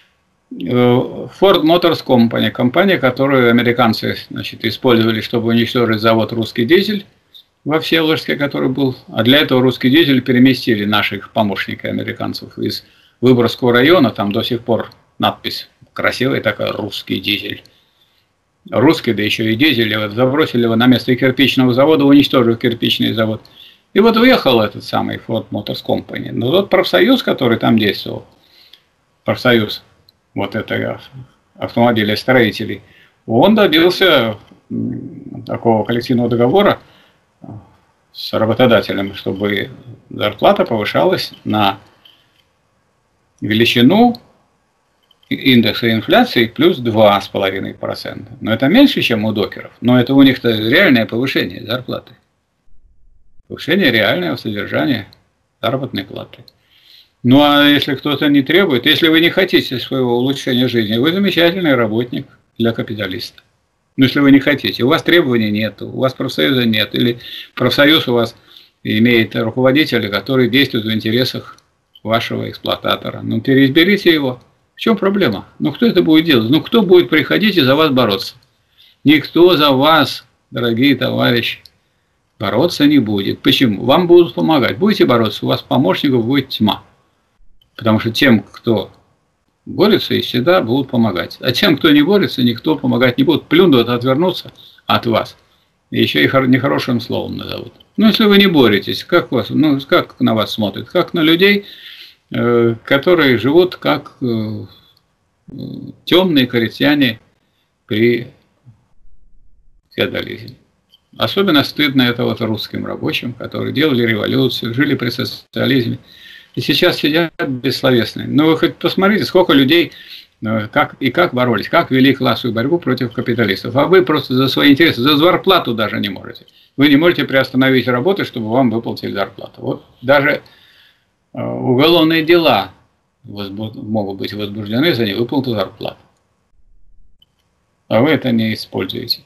[SPEAKER 1] Ford Motors Company, компания, которую американцы, значит, использовали, чтобы уничтожить завод «Русский дизель» во Всеволожске, который был. А для этого «Русский дизель» переместили наших помощников американцев из Выборгского района, там до сих пор надпись красивая такая «Русский дизель». Русский, да еще и дизель, и вот забросили его на место кирпичного завода, уничтожив кирпичный завод. И вот уехал этот самый Ford Motors Company. Но тот профсоюз, который там действовал, профсоюз вот это автомобилестроителей, он добился такого коллективного договора с работодателем, чтобы зарплата повышалась на величину индекса инфляции плюс два с половиной процента. Но это меньше, чем у докеров. Но это у них-то реальное повышение зарплаты. Повышение реального содержания заработной платы. Ну а если кто-то не требует, если вы не хотите своего улучшения жизни, вы замечательный работник для капиталиста. Но если вы не хотите, у вас требований нет, у вас профсоюза нет, или профсоюз у вас имеет руководителя, который действует в интересах вашего эксплуататора, ну переизберите его. В чем проблема? Ну кто это будет делать? Ну кто будет приходить и за вас бороться? Никто за вас, дорогие товарищи, бороться не будет. Почему? Вам будут помогать. Будете бороться, у вас помощников будет тьма. Потому что тем, кто борется, и всегда будут помогать. А тем, кто не борется, никто помогать не будет. Плюнут, отвернутся от вас. И еще и нехорошим словом назовут. Ну если вы не боретесь, как, вас, ну, как на вас смотрят? Как на людей, которые живут как темные крестьяне при феодализме. Особенно стыдно это вот русским рабочим, которые делали революцию, жили при социализме. И сейчас сидят бессловесные. Но вы хоть посмотрите, сколько людей как, и как боролись, как вели классовую борьбу против капиталистов. А вы просто за свои интересы, за зарплату даже не можете. Вы не можете приостановить работу, чтобы вам выплатили зарплату. Вот даже уголовные дела могут быть возбуждены за невыплату зарплат. А вы это не используете.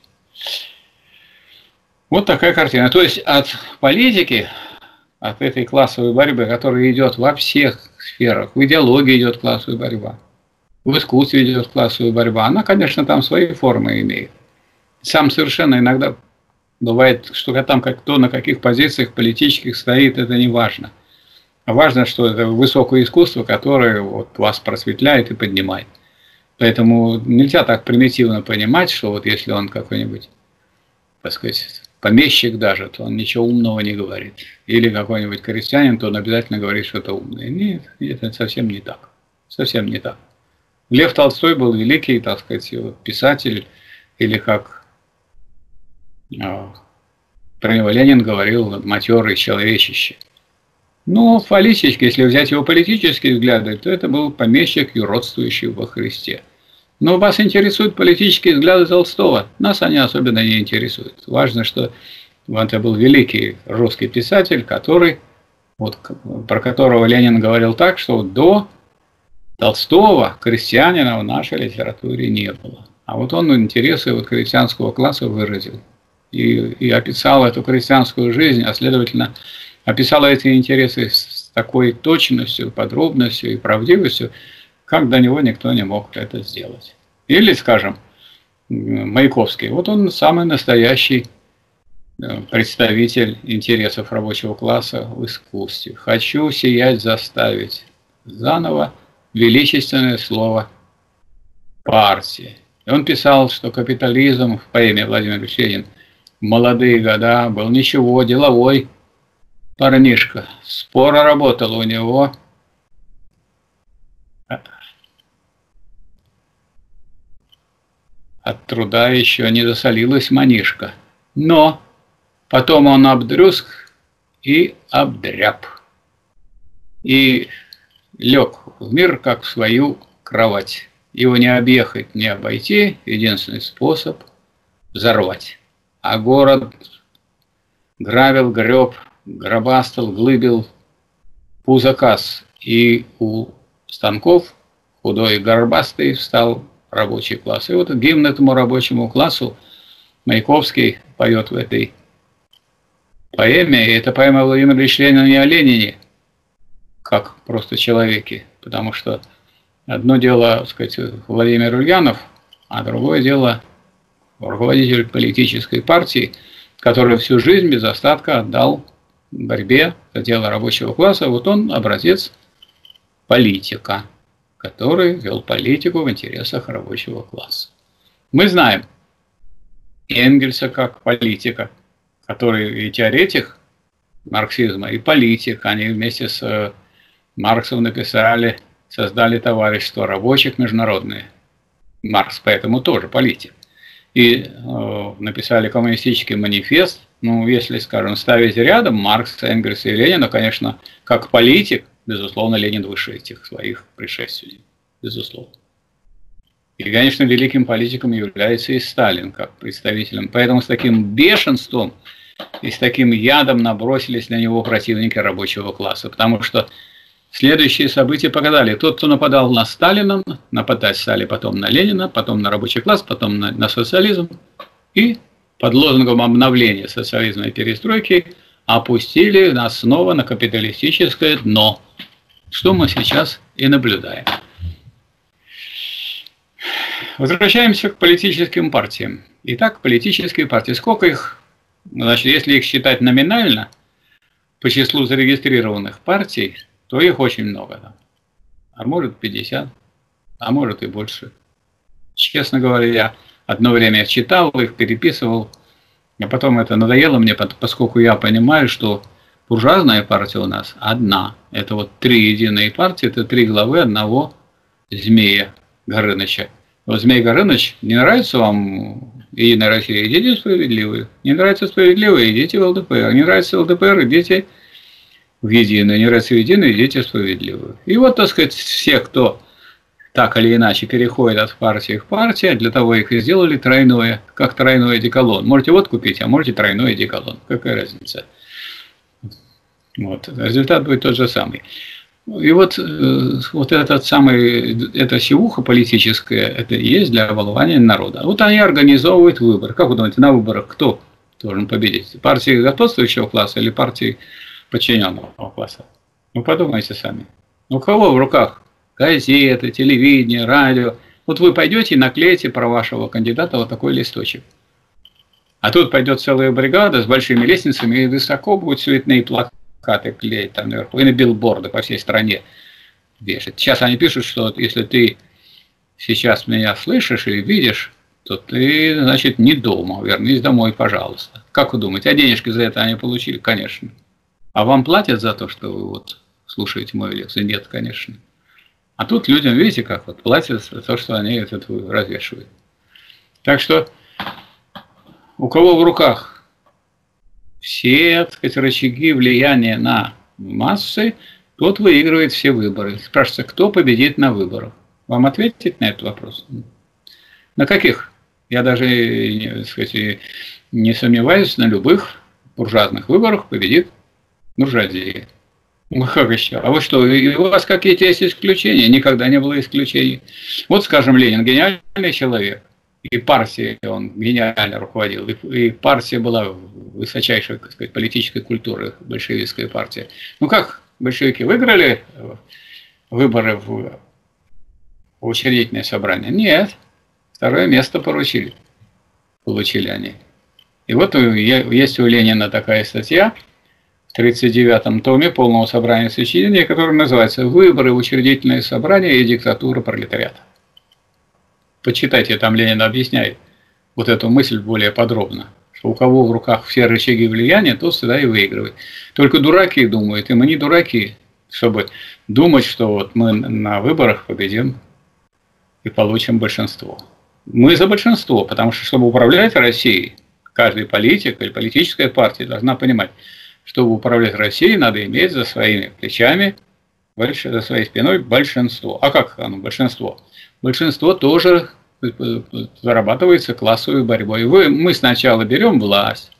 [SPEAKER 1] Вот такая картина. То есть от политики, от этой классовой борьбы, которая идет во всех сферах, в идеологии идет классовая борьба, в искусстве идет классовая борьба, она, конечно, там свои формы имеет. Сам совершенно иногда бывает, что там кто на каких позициях политических стоит, это не важно. А важно, что это высокое искусство, которое вот вас просветляет и поднимает. Поэтому нельзя так примитивно понимать, что вот если он какой-нибудь, так сказать, помещик даже, то он ничего умного не говорит. Или какой-нибудь крестьянин, то он обязательно говорит что-то умное. Нет, нет, это совсем не так. Совсем не так. Лев Толстой был великий, так сказать, писатель, или как про него Ленин говорил, матерый человечище. Но политически, если взять его политические взгляды, то это был помещик, юродствующий во Христе. Но вас интересуют политические взгляды Толстого. Нас они особенно не интересуют. Важно, что это был великий русский писатель, который, вот, про которого Ленин говорил так, что до Толстого крестьянина в нашей литературе не было. А вот он интересы вот крестьянского класса выразил. И, и описал эту крестьянскую жизнь, а следовательно, описал эти интересы с такой точностью, подробностью и правдивостью, как до него никто не мог это сделать. Или, скажем, Маяковский. Вот он самый настоящий представитель интересов рабочего класса в искусстве. «Хочу сиять заставить заново величественное слово партии». И он писал, что капитализм в поэме Владимир Ильич Ленин в молодые года был ничего, деловой парнишка. Споро работал у него. От труда еще не засолилась манишка. Но потом он обдрюзг и обдряб. И лег в мир, как в свою кровать. Его не объехать, не обойти. Единственный способ – взорвать. А город грабил, греб, гробастал, глыбил пузоказ. И у станков худой и горбастый встал рабочий класс. И вот гимн этому рабочему классу Маяковский поет в этой поэме. И это поэма Владимира Ильича Ленина не о Ленине, как просто человеке. Потому что одно дело, так сказать, Владимир Ульянов, а другое дело руководитель политической партии, который всю жизнь без остатка отдал борьбе за дело рабочего класса. Вот он образец политика, который вел политику в интересах рабочего класса. Мы знаем Энгельса как политика, который и теоретик марксизма, и политик. Они вместе с Марксом написали, создали товарищество рабочих международное. Маркс поэтому тоже политик. И э, написали коммунистический манифест. Ну, если, скажем, ставить рядом Маркса, Энгельса и Ленина, конечно, как политик, безусловно, Ленин выше этих своих предшественников. Безусловно. И, конечно, великим политиком является и Сталин, как представителем. Поэтому с таким бешенством и с таким ядом набросились на него противники рабочего класса. Потому что следующие события показали. Тот, кто нападал на Сталина, нападать стали потом на Ленина, потом на рабочий класс, потом на, на социализм. И под лозунгом обновления социализма и перестройки опустили нас снова на капиталистическое дно. Что мы сейчас и наблюдаем. Возвращаемся к политическим партиям. Итак, политические партии. Сколько их? Значит, если их считать номинально, по числу зарегистрированных партий, то их очень много. А может пятьдесят, а может и больше. Честно говоря, я одно время читал их, переписывал, а потом это надоело мне, поскольку я понимаю, что буржуазная партия у нас одна. Это вот три единые партии, это три главы одного Змея Горыныча. Вот Змей Горыныч, не нравится вам Единая Россия, идите в Справедливую. Не нравится Справедливая, идите в ЛДПР. Не нравится ЛДПР, идите в Единую. Не нравится в Единую, идите в Справедливую. И вот, так сказать, все, кто так или иначе переходит от партии к партии, для того их и сделали тройное, как тройной одеколон. Можете вот купить, а можете тройной одеколон. Какая разница? Вот. Результат будет тот же самый. И вот, вот этот самый, эта сивуха политическая, это и есть для оболвания народа. Вот они организовывают выборы. Как вы думаете, на выборах кто должен победить? Партии господствующего класса или партии подчиненного класса? Ну, подумайте сами. У кого в руках газеты, телевидение, радио? Вот вы пойдете и наклеите про вашего кандидата вот такой листочек. А тут пойдет целая бригада с большими лестницами и высоко будут цветные плакаты клеить там наверху, и на билборды по всей стране вешать. Сейчас они пишут, что если ты сейчас меня слышишь или видишь, то ты, значит, не дома, вернись домой, пожалуйста. Как вы думаете, а денежки за это они получили? Конечно. А вам платят за то, что вы вот слушаете мою лекцию? Нет, конечно. А тут людям, видите, как вот платят за то, что они это развешивают. Так что у кого в руках все, так сказать, рычаги влияния на массы, тот выигрывает все выборы. Спрашивается, кто победит на выборах? Вам ответить на этот вопрос? На каких? Я даже, так сказать, не сомневаюсь, на любых буржуазных выборах победит буржуазия. Ну как еще? А вы что, у вас какие-то есть исключения? Никогда не было исключений. Вот, скажем, Ленин гениальный человек. И партией он гениально руководил. И партия была высочайшей, так сказать, политической культуры, большевистская партия. Ну как, большевики выиграли выборы в учредительное собрание? Нет. Второе место поручили. Получили они. И вот есть у Ленина такая статья в тридцать девятом томе полного собрания сочинений, которая называется «Выборы, учредительное собрание и диктатура пролетариата». Почитайте, там Ленин объясняет вот эту мысль более подробно, что у кого в руках все рычаги влияния, тот всегда и выигрывает. Только дураки думают, и мы не дураки, чтобы думать, что вот мы на выборах победим и получим большинство. Мы за большинство, потому что, чтобы управлять Россией, каждый политик или политическая партия должна понимать, чтобы управлять Россией, надо иметь за своими плечами, за своей спиной большинство. А как оно большинство? Большинство тоже зарабатывается классовой борьбой. Вы, мы сначала берем власть,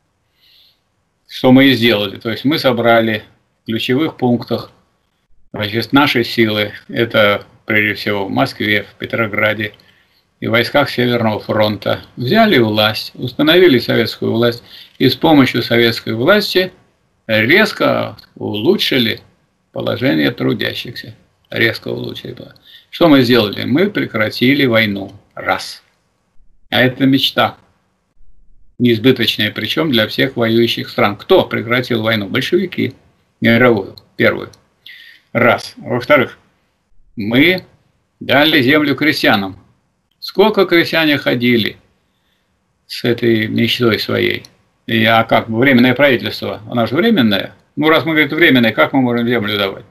[SPEAKER 1] что мы и сделали. То есть мы собрали в ключевых пунктах, значит, наши силы. Это прежде всего в Москве, в Петрограде и в войсках Северного фронта. Взяли власть, установили советскую власть и с помощью советской власти резко улучшили положение трудящихся. Резко улучшили. Что мы сделали? Мы прекратили войну. Раз. А это мечта. Неизбыточная, причем для всех воюющих стран. Кто прекратил войну? Большевики. Мировую. Первую. Раз. Во-вторых, мы дали землю крестьянам. Сколько крестьяне ходили с этой мечтой своей? И, а как? Временное правительство. Оно же временное. Ну, раз мы, говорим, временное, как мы можем землю давать?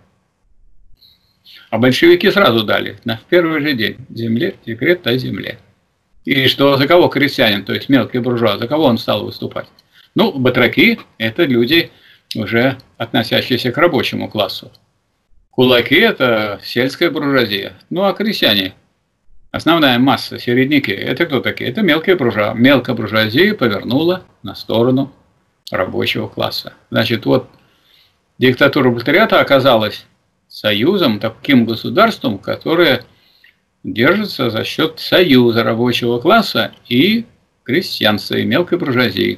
[SPEAKER 1] А большевики сразу дали, на первый же день, земле, декрет о земле. И что, за кого крестьянин, то есть мелкий буржуа, за кого он стал выступать? Ну, батраки – это люди, уже относящиеся к рабочему классу. Кулаки – это сельская буржуазия. Ну, а крестьяне, основная масса, середняки – это кто такие? Это мелкие буржуа. Мелкая буржуазия повернула на сторону рабочего класса. Значит, вот диктатура пролетариата оказалась союзом, таким государством, которое держится за счет союза рабочего класса и крестьянства, и мелкой буржуазии.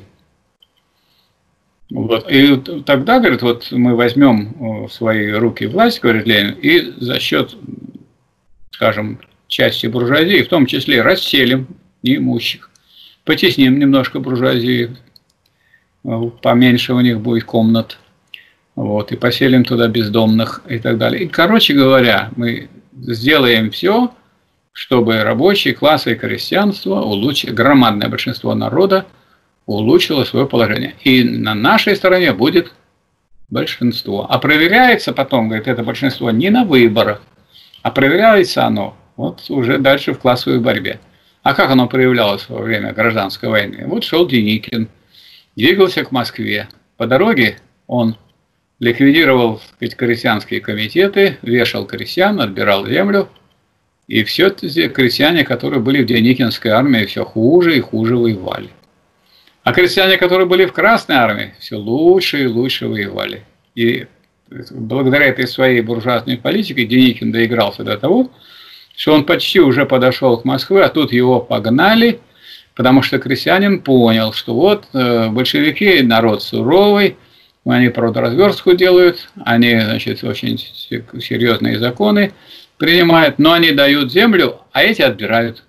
[SPEAKER 1] Вот. И тогда, говорит, вот мы возьмем в свои руки власть, говорит Ленин, и за счет, скажем, части буржуазии, в том числе расселим неимущих, потесним немножко буржуазии, поменьше у них будет комнат. Вот, и поселим туда бездомных и так далее. И, короче говоря, мы сделаем все, чтобы рабочие классы и крестьянство, улучшили, громадное большинство народа улучшило свое положение. И на нашей стороне будет большинство. А проверяется потом, говорит, это большинство не на выборах, а проверяется оно вот уже дальше в классовой борьбе. А как оно проявлялось во время гражданской войны? Вот шел Деникин, двигался к Москве. По дороге он ликвидировал, так сказать, крестьянские комитеты, вешал крестьян, отбирал землю. И все эти крестьяне, которые были в Деникинской армии, все хуже и хуже воевали. А крестьяне, которые были в Красной армии, все лучше и лучше воевали. И благодаря этой своей буржуазной политике Деникин доигрался до того, что он почти уже подошел к Москве, а тут его погнали, потому что крестьянин понял, что вот большевики народ суровый, они продразверстку делают, они, значит, очень серьезные законы принимают, но они дают землю, а эти отбирают.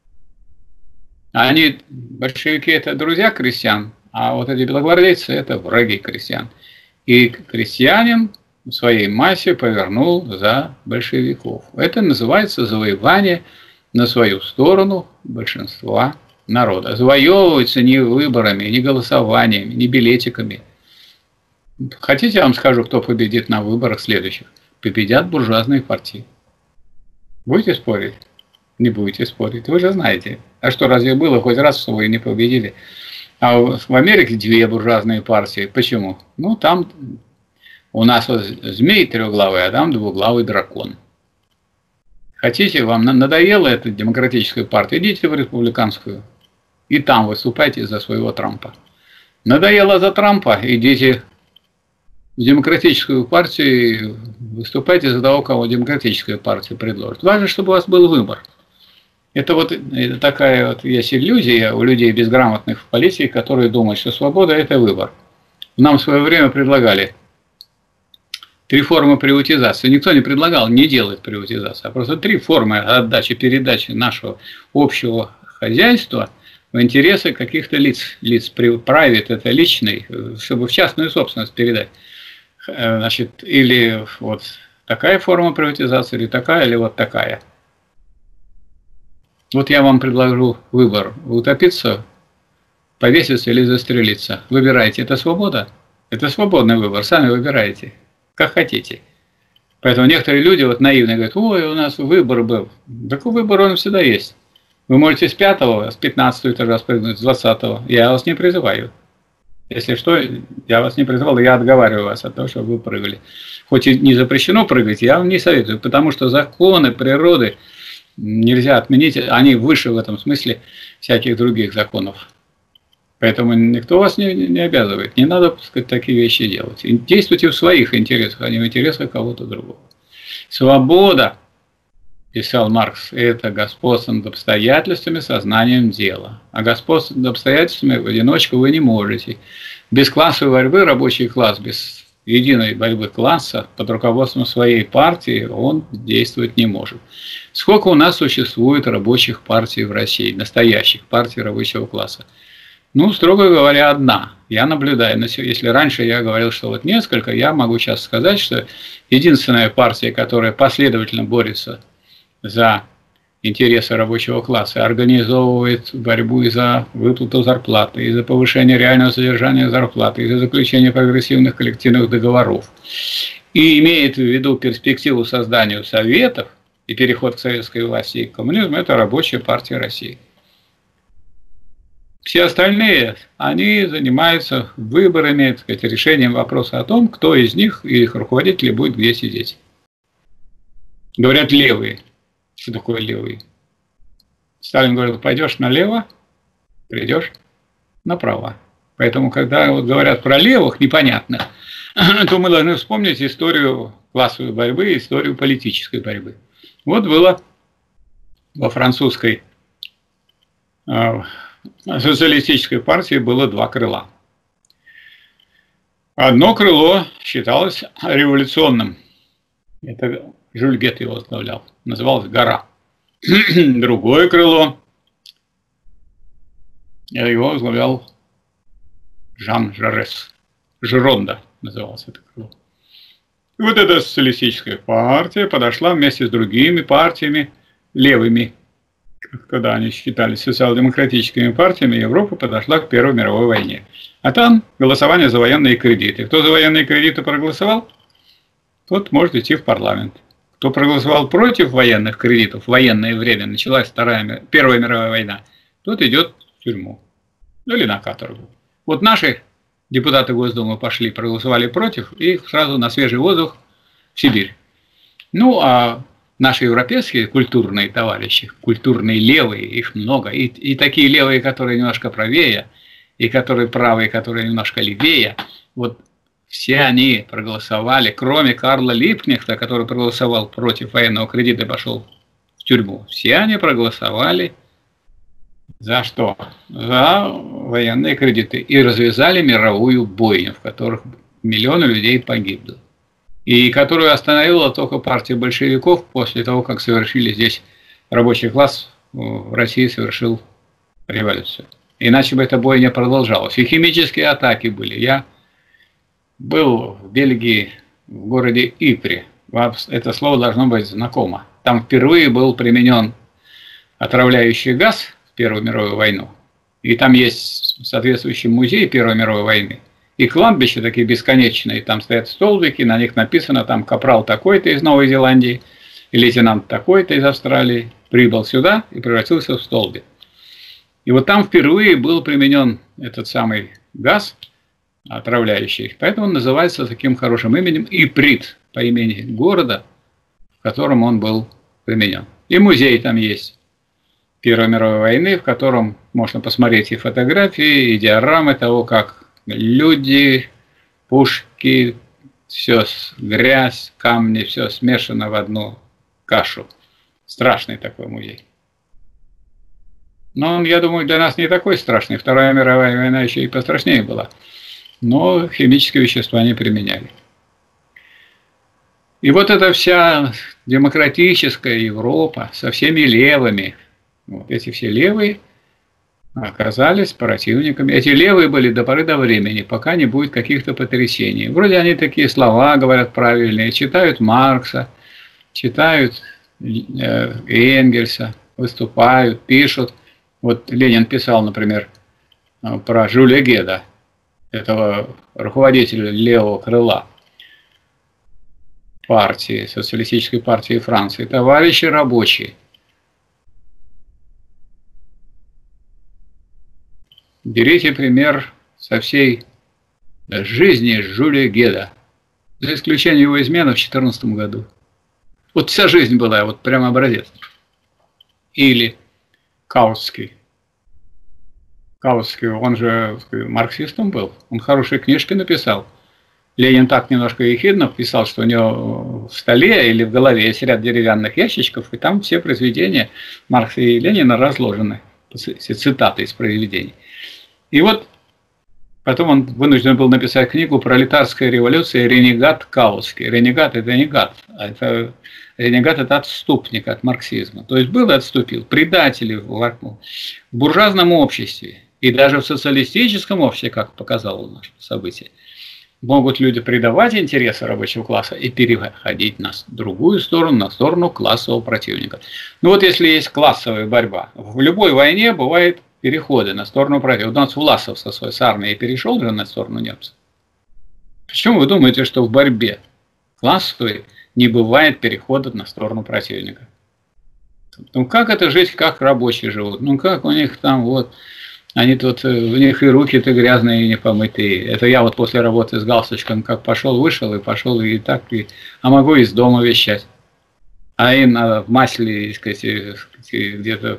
[SPEAKER 1] Они, большевики, это друзья крестьян, а вот эти белогвардейцы – это враги крестьян. И крестьянин в своей массе повернул за большевиков. Это называется завоевание на свою сторону большинства народа. Завоевывается не выборами, не голосованиями, не билетиками. Хотите, я вам скажу, кто победит на выборах следующих? Победят буржуазные партии. Будете спорить? Не будете спорить. Вы же знаете. А что, разве было хоть раз, что вы не победили? А в Америке две буржуазные партии. Почему? Ну, там у нас вот змей трехглавый, а там двуглавый дракон. Хотите, вам надоела эта демократическая партия? Идите в республиканскую. И там выступайте за своего Трампа. Надоело за Трампа? Идите в демократическую партию и выступайте за того, кого демократическая партия предложит. Важно, чтобы у вас был выбор. Это вот это такая вот есть иллюзия у людей безграмотных в политике, которые думают, что свобода – это выбор. Нам в свое время предлагали три формы приватизации. Никто не предлагал не делать приватизацию, а просто три формы отдачи, передачи нашего общего хозяйства в интересы каких-то лиц. Лиц правит это личный, чтобы в частную собственность передать. Значит, или вот такая форма приватизации, или такая, или вот такая. Вот я вам предложу выбор: утопиться, повеситься или застрелиться. Выбирайте. Это свобода? Это свободный выбор. Сами выбираете, как хотите. Поэтому некоторые люди вот наивно говорят: ой, у нас выбор был. Такой выбор он всегда есть. Вы можете с пятого, с пятнадцатого этажа спрыгнуть, с двадцатого. Я вас не призываю. Если что, я вас не призывал, я отговариваю вас от того, чтобы вы прыгали. Хоть и не запрещено прыгать, я вам не советую, потому что законы природы нельзя отменить, они выше в этом смысле всяких других законов. Поэтому никто вас не, не обязывает, не надо, так сказать, такие вещи делать. Действуйте в своих интересах, а не в интересах кого-то другого. Свобода, писал Маркс, это господство над обстоятельствами сознанием дела. А господство над обстоятельствами в одиночку вы не можете. Без классовой борьбы рабочий класс, без единой борьбы класса под руководством своей партии он действовать не может. Сколько у нас существует рабочих партий в России, настоящих партий рабочего класса? Ну, строго говоря, одна. Я наблюдаю, если раньше я говорил, что вот несколько, я могу сейчас сказать, что единственная партия, которая последовательно борется за интересы рабочего класса, организовывает борьбу и за выплату зарплаты, и за повышение реального содержания зарплаты, и за заключение прогрессивных коллективных договоров, и имеет в виду перспективу создания советов и переход к советской власти и к коммунизму, это Рабочая партия России. Все остальные, они занимаются выборами, так сказать, решением вопроса о том, кто из них и их руководителей будет где сидеть. Говорят, левые. Что такое левый? Сталин говорил: пойдешь налево, придешь направо. Поэтому, когда вот говорят про левых непонятных, то мы должны вспомнить историю классовой борьбы, историю политической борьбы. Вот было во французской э, социалистической партии было два крыла. Одно крыло считалось революционным. Это Жюль Гетт его возглавлял. Называлось «Гора». Другое крыло, его возглавлял Жан Жарес. Жеронда называлось это крыло. И вот эта социалистическая партия подошла вместе с другими партиями левыми, когда они считались социал-демократическими партиями, Европа подошла к Первой мировой войне. А там голосование за военные кредиты. Кто за военные кредиты проголосовал, тот может идти в парламент. Кто проголосовал против военных кредитов в военное время, началась Вторая, Первая мировая война, тот идет в тюрьму или на каторгу. Вот наши депутаты Госдумы пошли, проголосовали против, и сразу на свежий воздух в Сибирь. Ну, а наши европейские культурные товарищи, культурные левые, их много, и, и такие левые, которые немножко правее, и которые правые, которые немножко левее, вот все они проголосовали, кроме Карла Липкнехта, который проголосовал против военного кредита и пошел в тюрьму. Все они проголосовали за что? За военные кредиты. И развязали мировую бойню, в которых миллионы людей погибло. И которую остановила только партия большевиков после того, как совершили здесь рабочий класс в России совершил революцию. Иначе бы эта бойня продолжалась. И химические атаки были. Я был в Бельгии, в городе Ипре. Вам это слово должно быть знакомо. Там впервые был применен отравляющий газ в Первую мировую войну. И там есть соответствующий музей Первой мировой войны. И кладбища такие бесконечные. Там стоят столбики, на них написано там капрал такой-то из Новой Зеландии, и лейтенант такой-то из Австралии прибыл сюда и превратился в столбик. И вот там впервые был применен этот самый газ отравляющий. Поэтому он называется таким хорошим именем Иприт, по имени города, в котором он был применен. И музей там есть Первой мировой войны, в котором можно посмотреть и фотографии, и диорамы того, как люди, пушки, все грязь, камни, все смешано в одну кашу. Страшный такой музей. Но он, я думаю, для нас не такой страшный. Вторая мировая война еще и пострашнее была. Но химические вещества не применяли. И вот эта вся демократическая Европа со всеми левыми, вот эти все левые оказались противниками. Эти левые были до поры до времени, пока не будет каких-то потрясений. Вроде они такие слова говорят правильные, читают Маркса, читают Энгельса, выступают, пишут. Вот Ленин писал, например, про Жюля Геда, этого руководителя левого крыла партии, социалистической партии Франции. Товарищи рабочие, берите пример со всей жизни Жюля Геда, за исключением его измены в две тысячи четырнадцатом году. Вот вся жизнь была, вот прямо образец. Или Каутский. Каутский, он же марксистом был, он хорошие книжки написал. Ленин так немножко ехидно писал, что у него в столе или в голове есть ряд деревянных ящичков, и там все произведения Маркса и Ленина разложены, цитаты из произведений. И вот потом он вынужден был написать книгу «Пролетарская революция. Ренегат Каутский». Ренегат – это не гад, а это, ренегат – это отступник от марксизма. То есть был и отступил. Предатели в буржуазном обществе и даже в социалистическом обществе, как показало наше событие, могут люди предавать интересы рабочего класса и переходить на другую сторону, на сторону классового противника. Ну вот если есть классовая борьба, в любой войне бывает переходы на сторону противника. У нас Власов со своей с армией перешел же на сторону немцев. Почему вы думаете, что в борьбе классовой не бывает переходов на сторону противника? Ну как это жить, как рабочие живут? Ну как у них там вот... Они тут, у них и руки-то грязные и непомытые. Это я вот после работы с галстучком как пошел, вышел и пошел и так, и, а могу из дома вещать. А им надо в масле, где-то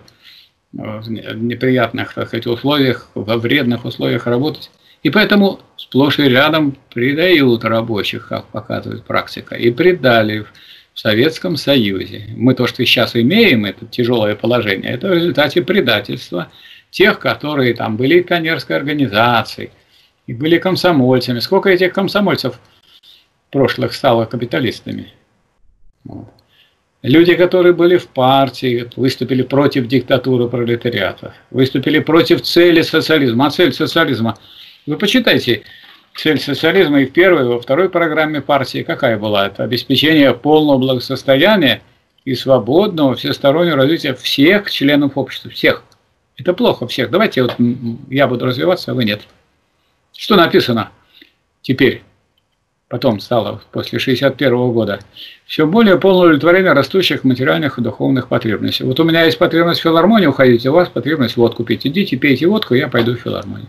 [SPEAKER 1] в неприятных, так сказать, условиях, во вредных условиях работать. И поэтому сплошь и рядом предают рабочих, как показывает практика, и предали в Советском Союзе. Мы то, что сейчас имеем, это тяжелое положение, это в результате предательства тех, которые там были пионерской организацией, и были комсомольцами. Сколько этих комсомольцев прошлых стало капиталистами? Вот. Люди, которые были в партии, выступили против диктатуры пролетариата, выступили против цели социализма. А цель социализма, вы почитайте, цель социализма и в первой, и во второй программе партии какая была? Это обеспечение полного благосостояния и свободного всестороннего развития всех членов общества, всех. Это плохо всех. Давайте вот я буду развиваться, а вы нет. Что написано теперь? Потом стало, после шестьдесят первого года. Все более полное удовлетворение растущих материальных и духовных потребностей. Вот у меня есть потребность в филармонию уходить, а у вас потребность водку пить. Идите, пейте водку, я пойду в филармонию.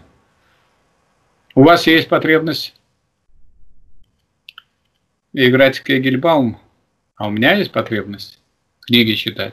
[SPEAKER 1] У вас есть потребность играть в Кегельбаум, а у меня есть потребность книги читать,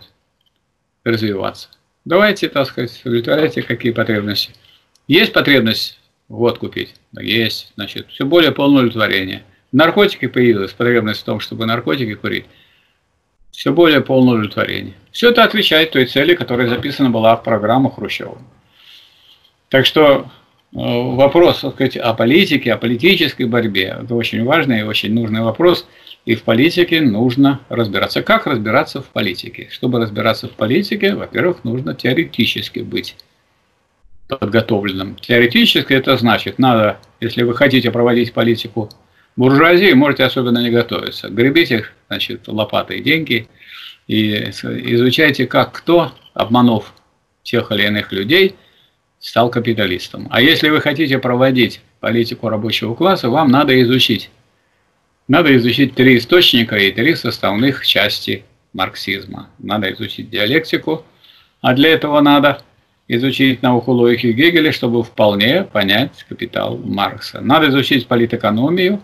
[SPEAKER 1] развиваться. Давайте, так сказать, удовлетворяйте какие потребности. Есть потребность в водку пить. Есть, значит, все более полное удовлетворение. Наркотики появилась потребность в том, чтобы наркотики курить. Все более полное удовлетворение. Все это отвечает той цели, которая записана была в программу Хрущева. Так что вопрос, так сказать, о политике, о политической борьбе, это очень важный и очень нужный вопрос. И в политике нужно разбираться. Как разбираться в политике? Чтобы разбираться в политике, во-первых, нужно теоретически быть подготовленным. Теоретически это значит, надо, если вы хотите проводить политику буржуазии, можете особенно не готовиться. Гребите, значит, лопатой деньги и изучайте, как кто, обманув тех или иных людей, стал капиталистом. А если вы хотите проводить политику рабочего класса, вам надо изучить. Надо изучить три источника и три составных части марксизма. Надо изучить диалектику, а для этого надо изучить науку логики Гегеля, чтобы вполне понять капитал Маркса. Надо изучить политэкономию,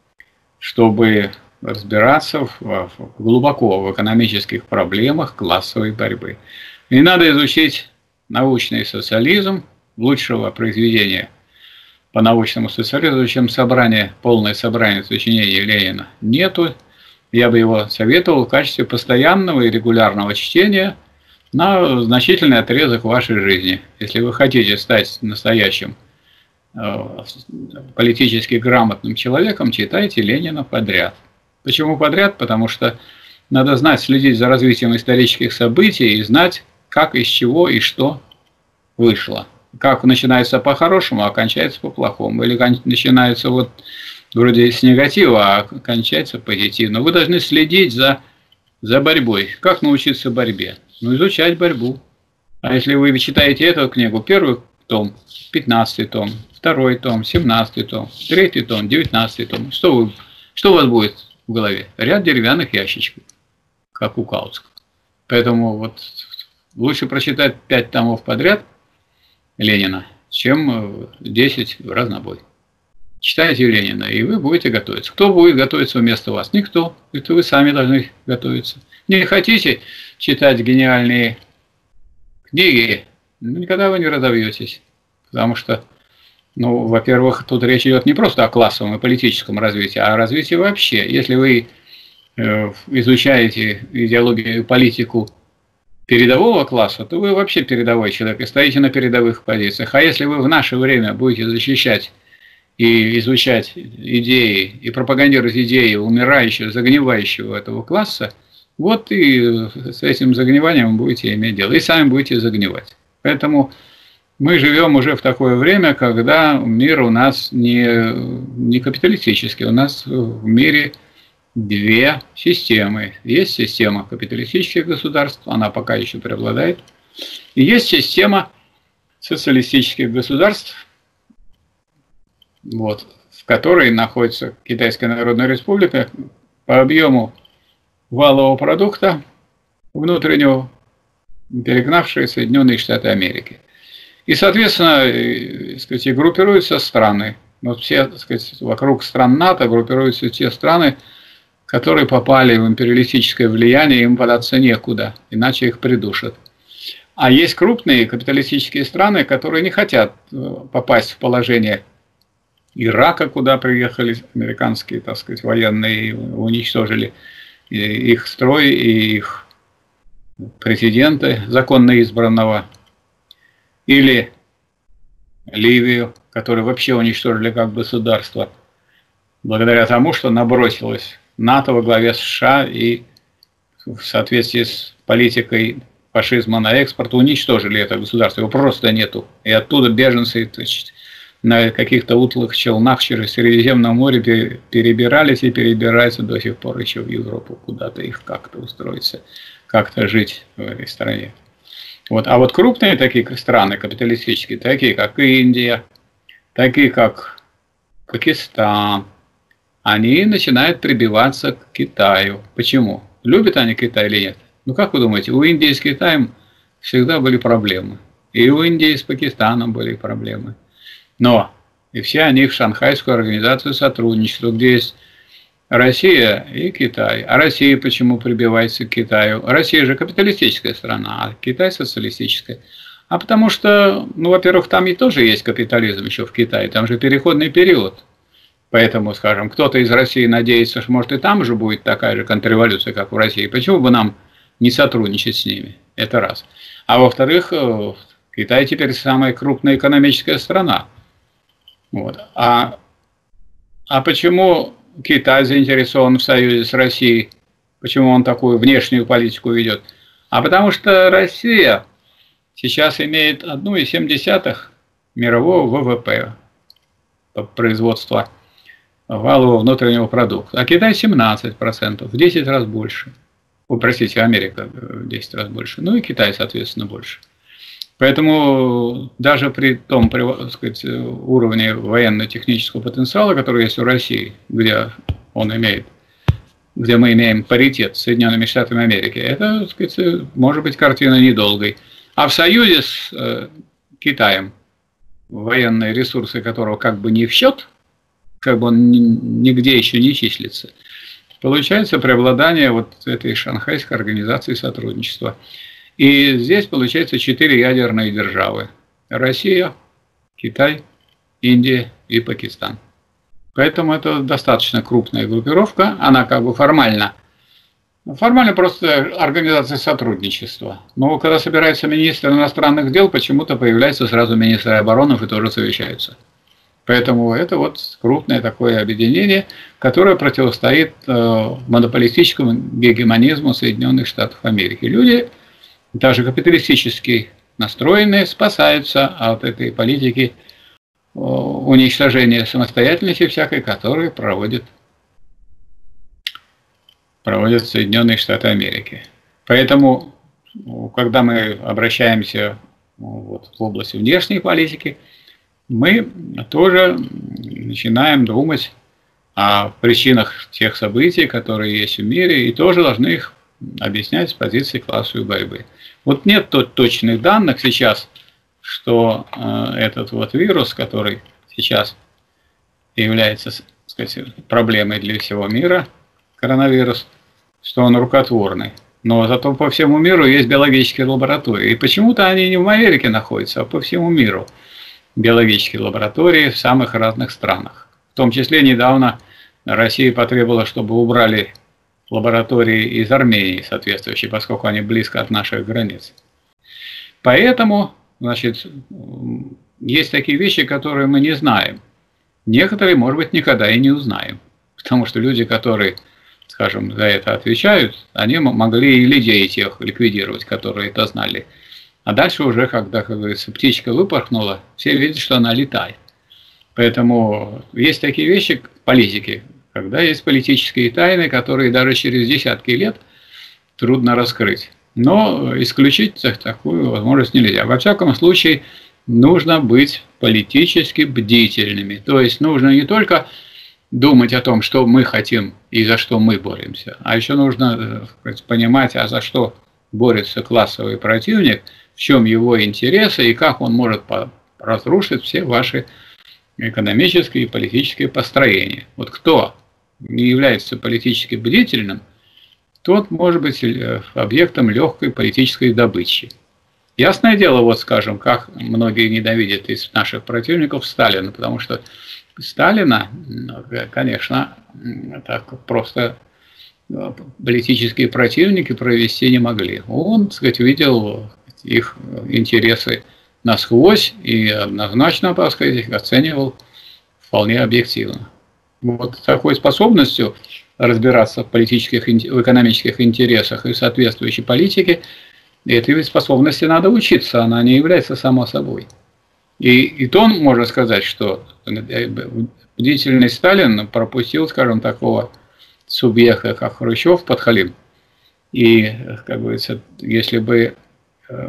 [SPEAKER 1] чтобы разбираться в, в, глубоко в экономических проблемах классовой борьбы. И надо изучить научный социализм, лучшего произведения по научному социализму, чем собрание, полное собрание сочинений Ленина, нету. Я бы его советовал в качестве постоянного и регулярного чтения на значительный отрезок вашей жизни. Если вы хотите стать настоящим э, политически грамотным человеком, читайте Ленина подряд. Почему подряд? Потому что надо знать, следить за развитием исторических событий и знать, как, из чего и что вышло. Как начинается по-хорошему, а кончается по-плохому. Или начинается вот вроде с негатива, а кончается позитивно. Вы должны следить за, за борьбой. Как научиться борьбе? Ну, изучать борьбу. А если вы читаете эту книгу, первый том, пятнадцатый том, второй том, семнадцатый том, третий том, девятнадцатый том, что, вы, что у вас будет в голове? Ряд деревянных ящичков, как у Каутского. Поэтому вот лучше прочитать пять томов подряд Ленина, чем десять в разнобой. Читайте Ленина, и вы будете готовиться. Кто будет готовиться вместо вас? Никто. Это вы сами должны готовиться. Не хотите читать гениальные книги, никогда вы не разовьетесь. Потому что, ну, во-первых, тут речь идет не просто о классовом и политическом развитии, а о развитии вообще. Если вы э, изучаете идеологию и политику передового класса, то вы вообще передовой человек и стоите на передовых позициях. А если вы в наше время будете защищать и изучать идеи, и пропагандировать идеи умирающего, загнивающего этого класса, вот и с этим загниванием будете иметь дело. И сами будете загнивать. Поэтому мы живем уже в такое время, когда мир у нас не, не капиталистический. У нас в мире две системы. Есть система капиталистических государств, она пока еще преобладает. И есть система социалистических государств, вот, в которой находится Китайская Народная Республика по объему валового продукта внутреннего, перегнавшие Соединенные Штаты Америки. И, соответственно, сказать, группируются страны. Вот все, так сказать, вокруг стран НАТО группируются те страны, которые попали в империалистическое влияние, им податься некуда, иначе их придушат. А есть крупные капиталистические страны, которые не хотят попасть в положение Ирака, куда приехали американские, так сказать, военные, и уничтожили их строй и их президента, законно избранного, или Ливию, которую вообще уничтожили как государство, благодаря тому, что набросилось НАТО во главе США и в соответствии с политикой фашизма на экспорт уничтожили это государство. Его просто нету. И оттуда беженцы, значит, на каких-то утлых челнах через Средиземное море перебирались и перебираются до сих пор еще в Европу, куда-то их как-то устроиться, как-то жить в этой стране. Вот. А вот крупные такие страны капиталистические, такие как Индия, такие как Пакистан, они начинают прибиваться к Китаю. Почему? Любят они Китай или нет? Ну, как вы думаете, у Индии с Китаем всегда были проблемы. И у Индии с Пакистаном были проблемы. Но и все они в Шанхайскую организацию сотрудничества, где есть Россия и Китай. А Россия почему прибивается к Китаю? Россия же капиталистическая страна, а Китай социалистическая. А потому что, ну, во-первых, там и тоже есть капитализм еще в Китае, там же переходный период. Поэтому, скажем, кто-то из России надеется, что, может, и там же будет такая же контрреволюция, как в России. Почему бы нам не сотрудничать с ними? Это раз. А во-вторых, Китай теперь самая крупная экономическая страна. Вот. А, а почему Китай заинтересован в союзе с Россией? Почему он такую внешнюю политику ведет? А потому что Россия сейчас имеет одна целая семь десятых мирового ВВП, производства валового внутреннего продукта, а Китай семнадцать процентов, в десять раз больше. О, простите, Америка в десять раз больше, ну и Китай, соответственно, больше. Поэтому даже при том, при, так сказать, уровне военно-технического потенциала, который есть у России, где он имеет, где мы имеем паритет с Соединенными Штатами Америки, это, так сказать, может быть картина недолгой. А в союзе с э, Китаем, военные ресурсы которого как бы не в счет, как бы он нигде еще не числится, получается преобладание вот этой шанхайской организации сотрудничества. И здесь получается четыре ядерные державы: Россия, Китай, Индия и Пакистан. Поэтому это достаточно крупная группировка, она как бы формально, формально просто организация сотрудничества. Но когда собирается министр иностранных дел, почему-то появляется сразу министр обороны и тоже совещаются. Поэтому это вот крупное такое объединение, которое противостоит э, монополистическому гегемонизму Соединенных Штатов Америки. Люди, даже капиталистически настроенные, спасаются от этой политики э, уничтожения самостоятельности всякой, которую проводит, проводят Соединенные Штаты Америки. Поэтому, когда мы обращаемся вот, в область внешней политики, мы тоже начинаем думать о причинах тех событий, которые есть в мире, и тоже должны их объяснять с позиции классовой борьбы. Вот нет точных данных сейчас, что э, этот вот вирус, который сейчас является, так сказать, проблемой для всего мира, коронавирус, что он рукотворный. Но зато по всему миру есть биологические лаборатории. И почему-то они не в Америке находятся, а по всему миру. Биологические лаборатории в самых разных странах. В том числе недавно Россия потребовала, чтобы убрали лаборатории из Армении соответствующие, поскольку они близко от наших границ. Поэтому, значит, есть такие вещи, которые мы не знаем. Некоторые, может быть, никогда и не узнаем. Потому что люди, которые, скажем, за это отвечают, они могли и людей тех ликвидировать, которые это знали. А дальше уже, когда, как говорится, птичка выпорхнула, все видят, что она летает. Поэтому есть такие вещи в политике, когда есть политические тайны, которые даже через десятки лет трудно раскрыть. Но исключить такую возможность нельзя. Во всяком случае, нужно быть политически бдительными. То есть нужно не только думать о том, что мы хотим и за что мы боремся, а еще нужно, так сказать, понимать, а за что борется классовый противник, в чем его интересы и как он может разрушить все ваши экономические и политические построения. Вот кто не является политически бдительным, тот может быть объектом легкой политической добычи. Ясное дело, вот скажем, как многие ненавидят из наших противников Сталина, потому что Сталина, конечно, так просто политические противники провести не могли. Он, так сказать, видел их интересы насквозь и однозначно, так сказать, их оценивал вполне объективно. Вот такой способностью разбираться в политических, в экономических интересах и соответствующей политике, этой способности надо учиться, она не является само собой. И, и то можно сказать, что бдительный Сталин пропустил, скажем, такого субъекта, как Хрущев, подхалим. И, как говорится, если бы э,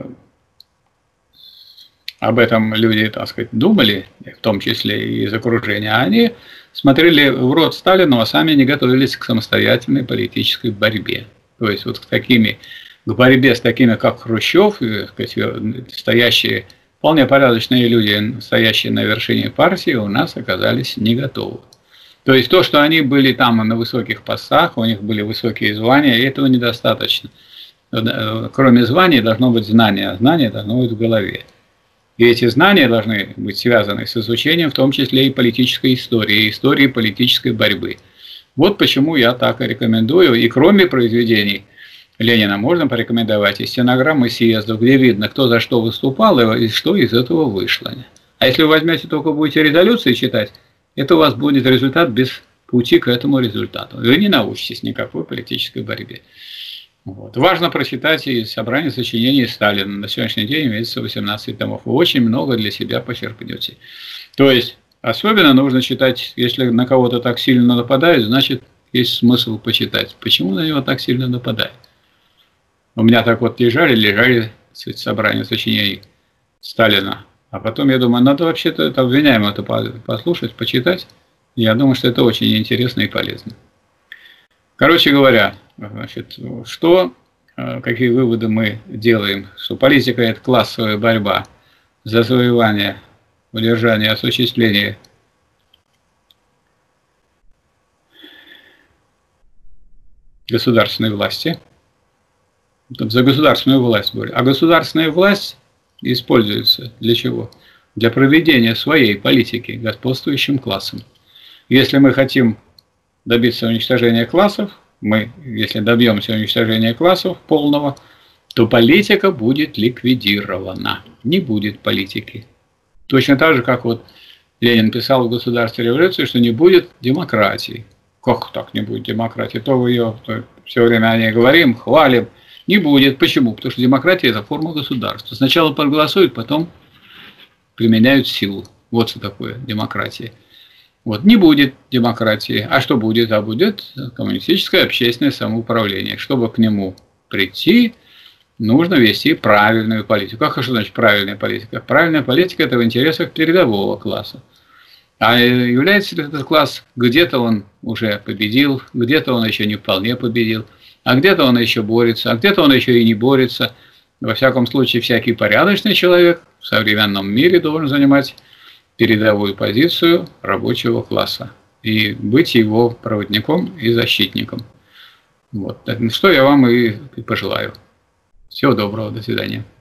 [SPEAKER 1] об этом люди, так сказать, думали, в том числе и из окружения, они смотрели в рот Сталину, а сами не готовились к самостоятельной политической борьбе. То есть вот к, такими, к борьбе с такими, как Хрущев, и, так сказать, стоящие, вполне порядочные люди, стоящие на вершине партии, у нас оказались не готовы. То есть то, что они были там на высоких постах, у них были высокие звания, этого недостаточно. кроме званий должно быть знание, а знание должно быть в голове. И эти знания должны быть связаны с изучением, в том числе и политической истории, истории политической борьбы. Вот почему я так и рекомендую. И кроме произведений Ленина можно порекомендовать и стенограммы съездов, где видно, кто за что выступал и что из этого вышло. А если вы возьмете только будете резолюции читать, это у вас будет результат без пути к этому результату. Вы не научитесь никакой политической борьбе. Вот. Важно прочитать и собрание сочинений Сталина. На сегодняшний день имеется восемнадцать томов. Вы очень много для себя почерпнете. То есть, особенно нужно читать, если на кого-то так сильно нападают, значит, есть смысл почитать. Почему на него так сильно нападают? У меня так вот лежали, лежали собрания сочинений Сталина. А потом я думаю, надо вообще-то это обвиняемое это послушать, почитать. Я думаю, что это очень интересно и полезно. Короче говоря, значит, что, какие выводы мы делаем? Что политика – это классовая борьба за завоевание, удержание, осуществление государственной власти. За государственную власть. А государственная власть используется для чего? Для проведения своей политики господствующим классом. Если мы хотим добиться уничтожения классов, мы, если добьемся уничтожения классов полного, то политика будет ликвидирована. Не будет политики. Точно так же, как вот Ленин писал в «Государстве революции», что не будет демократии. Как так не будет демократии? То вы ее то все время о ней говорим, хвалим. Не будет. Почему? Потому что демократия – это форма государства. Сначала проголосуют, потом применяют силу. Вот что такое демократия. Вот не будет демократии. А что будет? А будет коммунистическое общественное самоуправление. Чтобы к нему прийти, нужно вести правильную политику. Как что значит правильная политика? Правильная политика – это в интересах передового класса. А является ли этот класс, где-то он уже победил, где-то он еще не вполне победил, а где-то он еще борется, а где-то он еще и не борется. Во всяком случае, всякий порядочный человек в современном мире должен занимать передовую позицию рабочего класса и быть его проводником и защитником. Вот. Что я вам и пожелаю. Всего доброго, до свидания.